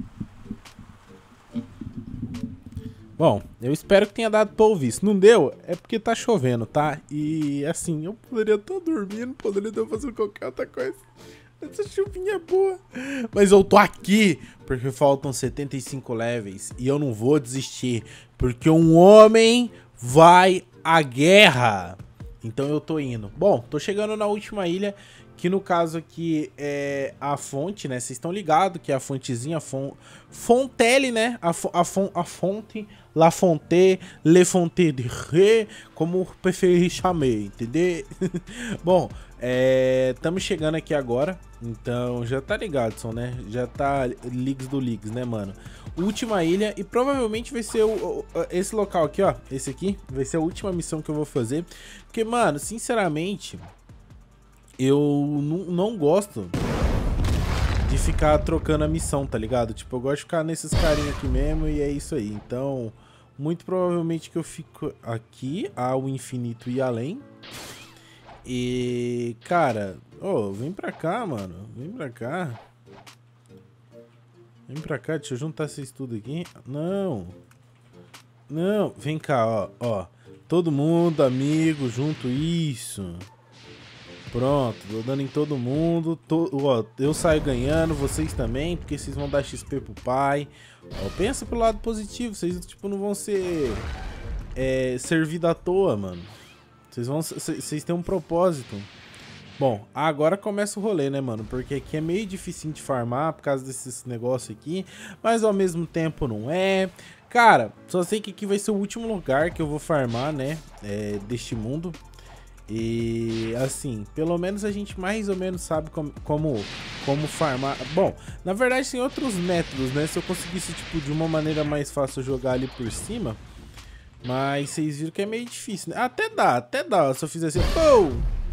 Bom, eu espero que tenha dado pra ouvir. Se não deu, é porque tá chovendo, tá? E, assim, eu poderia estar dormindo, poderia estar fazendo qualquer outra coisa. Essa chuvinha é boa. Mas eu tô aqui porque faltam setenta e cinco levels e eu não vou desistir. Porque um homem vai à guerra. Então eu tô indo. Bom, tô chegando na última ilha, que no caso aqui é a fonte, né? Vocês estão ligados que é a fontezinha, a fon... Fontelle, né? A, fo... a, fon... a fonte, La Fonte, Le Fonte de Ré, como preferir chamar, entendeu? Bom, estamos é... chegando aqui agora, então já tá ligado, som, né? Já tá Leagues do Leagues, né, mano? Última ilha, e provavelmente vai ser o, o, esse local aqui, ó. Esse aqui vai ser a última missão que eu vou fazer. Porque, mano, sinceramente, eu não gosto de ficar trocando a missão, tá ligado? Tipo, eu gosto de ficar nesses carinhos aqui mesmo e é isso aí. Então, muito provavelmente que eu fico aqui, ao infinito e além. E, cara, ô, vem pra cá, mano. Vem pra cá. Vem pra cá, deixa eu juntar vocês tudo aqui. Não. Não, vem cá, ó, ó. Todo mundo, amigo, junto, isso. Pronto, tô dando em todo mundo. To, ó, eu saio ganhando, vocês também, porque vocês vão dar X P pro pai. Ó, pensa pro lado positivo, vocês, tipo, não vão ser é, servido à toa, mano. Vocês vão, vocês têm um propósito. Bom, agora começa o rolê, né, mano? Porque aqui é meio difícil de farmar por causa desses negócios aqui, mas ao mesmo tempo não é. Cara, só sei que aqui vai ser o último lugar que eu vou farmar, né, é, deste mundo. E, assim, pelo menos a gente mais ou menos sabe como, como, como farmar. Bom, na verdade tem outros métodos, né? Se eu conseguisse, tipo, de uma maneira mais fácil jogar ali por cima. Mas vocês viram que é meio difícil, né? Até dá, até dá, se eu fizer assim, pô!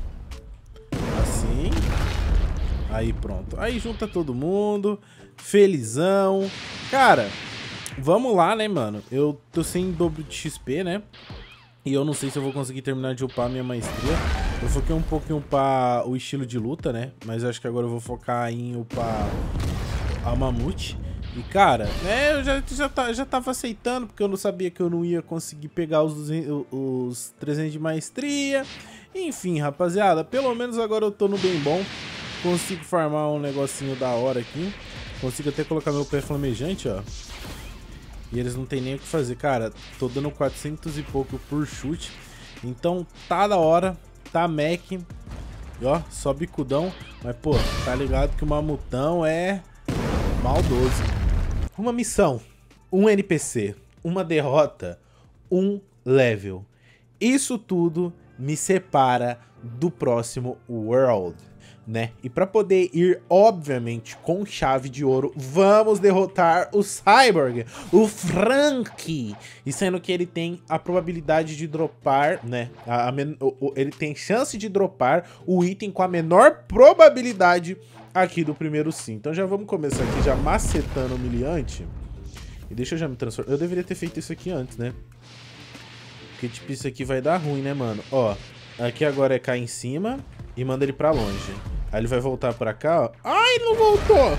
Assim. Aí pronto. Aí junta todo mundo. Felizão. Cara, vamos lá, né, mano? Eu tô sem dobro de X P, né? E eu não sei se eu vou conseguir terminar de upar a minha maestria. Eu foquei um pouco em upar o estilo de luta, né? Mas eu acho que agora eu vou focar em upar a mamute. E, cara, né, eu já, já, tá, já tava aceitando, porque eu não sabia que eu não ia conseguir pegar os, duzentos, os trezentos de maestria. Enfim, rapaziada, pelo menos agora eu tô no bem bom. Consigo farmar um negocinho da hora aqui. Consigo até colocar meu pé flamejante, ó. E eles não tem nem o que fazer, cara. Tô dando quatrocentos e pouco por chute. Então tá da hora, tá mec. E ó, só bicudão. Mas pô, tá ligado que o mamutão é maldoso. Uma missão, um N P C, uma derrota, um level. Isso tudo me separa do próximo World, né? E para poder ir, obviamente, com chave de ouro, vamos derrotar o Cyborg, o Frank. E sendo que ele tem a probabilidade de dropar, né? A, a, o, ele tem chance de dropar o item com a menor probabilidade aqui do primeiro sim. Então já vamos começar aqui já macetando o humilhante. E deixa eu já me transformar. Eu deveria ter feito isso aqui antes, né? Porque, tipo, isso aqui vai dar ruim, né, mano? Ó, aqui agora é cair em cima e manda ele pra longe. Aí ele vai voltar pra cá, ó. Ai, não voltou!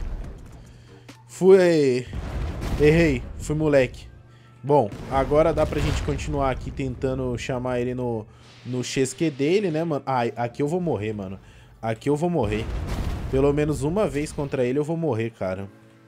Fui... Errei. Fui moleque. Bom, agora dá pra gente continuar aqui tentando chamar ele no, no X Q dele, né, mano? Ai, aqui eu vou morrer, mano. Aqui eu vou morrer. Pelo menos uma vez contra ele eu vou morrer, cara.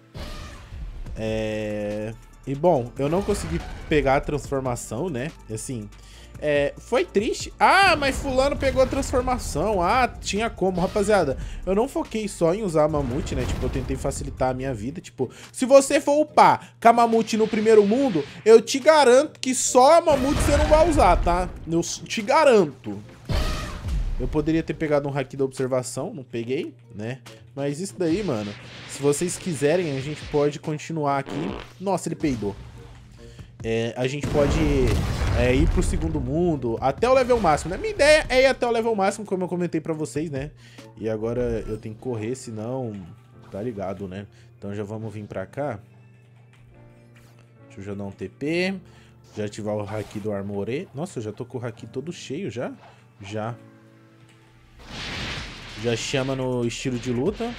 É... E bom, eu não consegui pegar a transformação, né? Assim, é... foi triste. Ah, mas fulano pegou a transformação. Ah, tinha como. Rapaziada, eu não foquei só em usar a mamute, né? Tipo, eu tentei facilitar a minha vida. Tipo, se você for upar com a mamute no primeiro mundo, eu te garanto que só a mamute você não vai usar, tá? Eu te garanto. Eu poderia ter pegado um hack da observação, não peguei, né? Mas isso daí, mano, se vocês quiserem, a gente pode continuar aqui. Nossa, ele peidou. É, a gente pode é, ir pro segundo mundo, até o level máximo, né? Minha ideia é ir até o level máximo, como eu comentei pra vocês, né? E agora eu tenho que correr, senão... Tá ligado, né? Então já vamos vir pra cá. Deixa eu já dar um T P. Já ativar o haki do Armoré. Nossa, eu já tô com o haki todo cheio já. Já. Já chama no estilo de luta.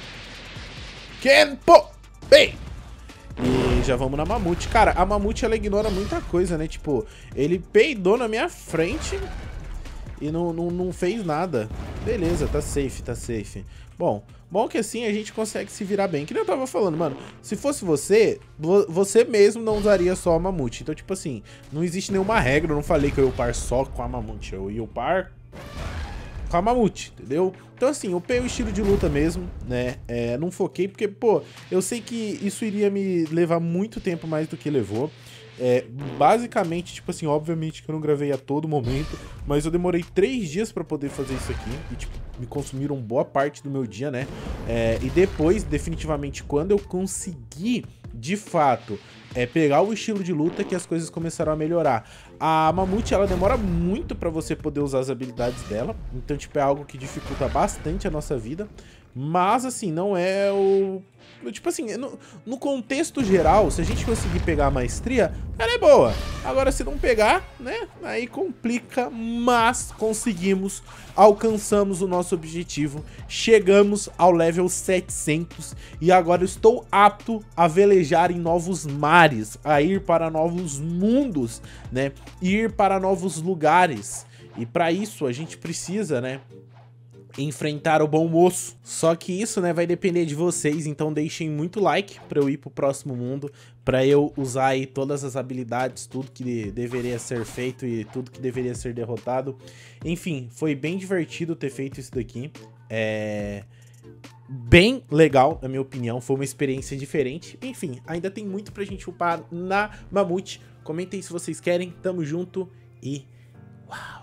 Kenpo! Bem! E já vamos na mamute. Cara, a mamute ela ignora muita coisa, né? Tipo, ele peidou na minha frente e não, não, não fez nada. Beleza, tá safe, tá safe. Bom, bom que assim a gente consegue se virar bem. Que nem eu tava falando, mano, se fosse você, você mesmo não usaria só a Mamute. Então, tipo assim, não existe nenhuma regra. Eu não falei que eu ia upar só com a Mamute. Eu ia upar com a Mamute, entendeu? Então assim, eu upei o estilo de luta mesmo, né? É, não foquei porque, pô, eu sei que isso iria me levar muito tempo mais do que levou. É, basicamente, tipo assim, obviamente que eu não gravei a todo momento, mas eu demorei três dias pra poder fazer isso aqui e, tipo, me consumiram boa parte do meu dia, né? É, e depois, definitivamente, quando eu consegui, de fato, é, pegar o estilo de luta, que as coisas começaram a melhorar. A Mamute, ela demora muito pra você poder usar as habilidades dela, então, tipo, é algo que dificulta bastante a nossa vida, mas, assim, não é o... Tipo assim, no, no contexto geral, se a gente conseguir pegar a maestria, ela é boa. Agora, se não pegar, né, aí complica, mas conseguimos, alcançamos o nosso objetivo, chegamos ao level setecentos e agora eu estou apto a velejar em novos mares, a ir para novos mundos, né, ir para novos lugares. E para isso a gente precisa, né, enfrentar o bom moço. Só que isso, né, vai depender de vocês, então deixem muito like pra eu ir pro próximo mundo, pra eu usar aí todas as habilidades, tudo que deveria ser feito e tudo que deveria ser derrotado. Enfim, foi bem divertido ter feito isso daqui. É... bem legal, na minha opinião, foi uma experiência diferente. Enfim, ainda tem muito pra gente upar na Mamute. Comentem se vocês querem, tamo junto e... uau!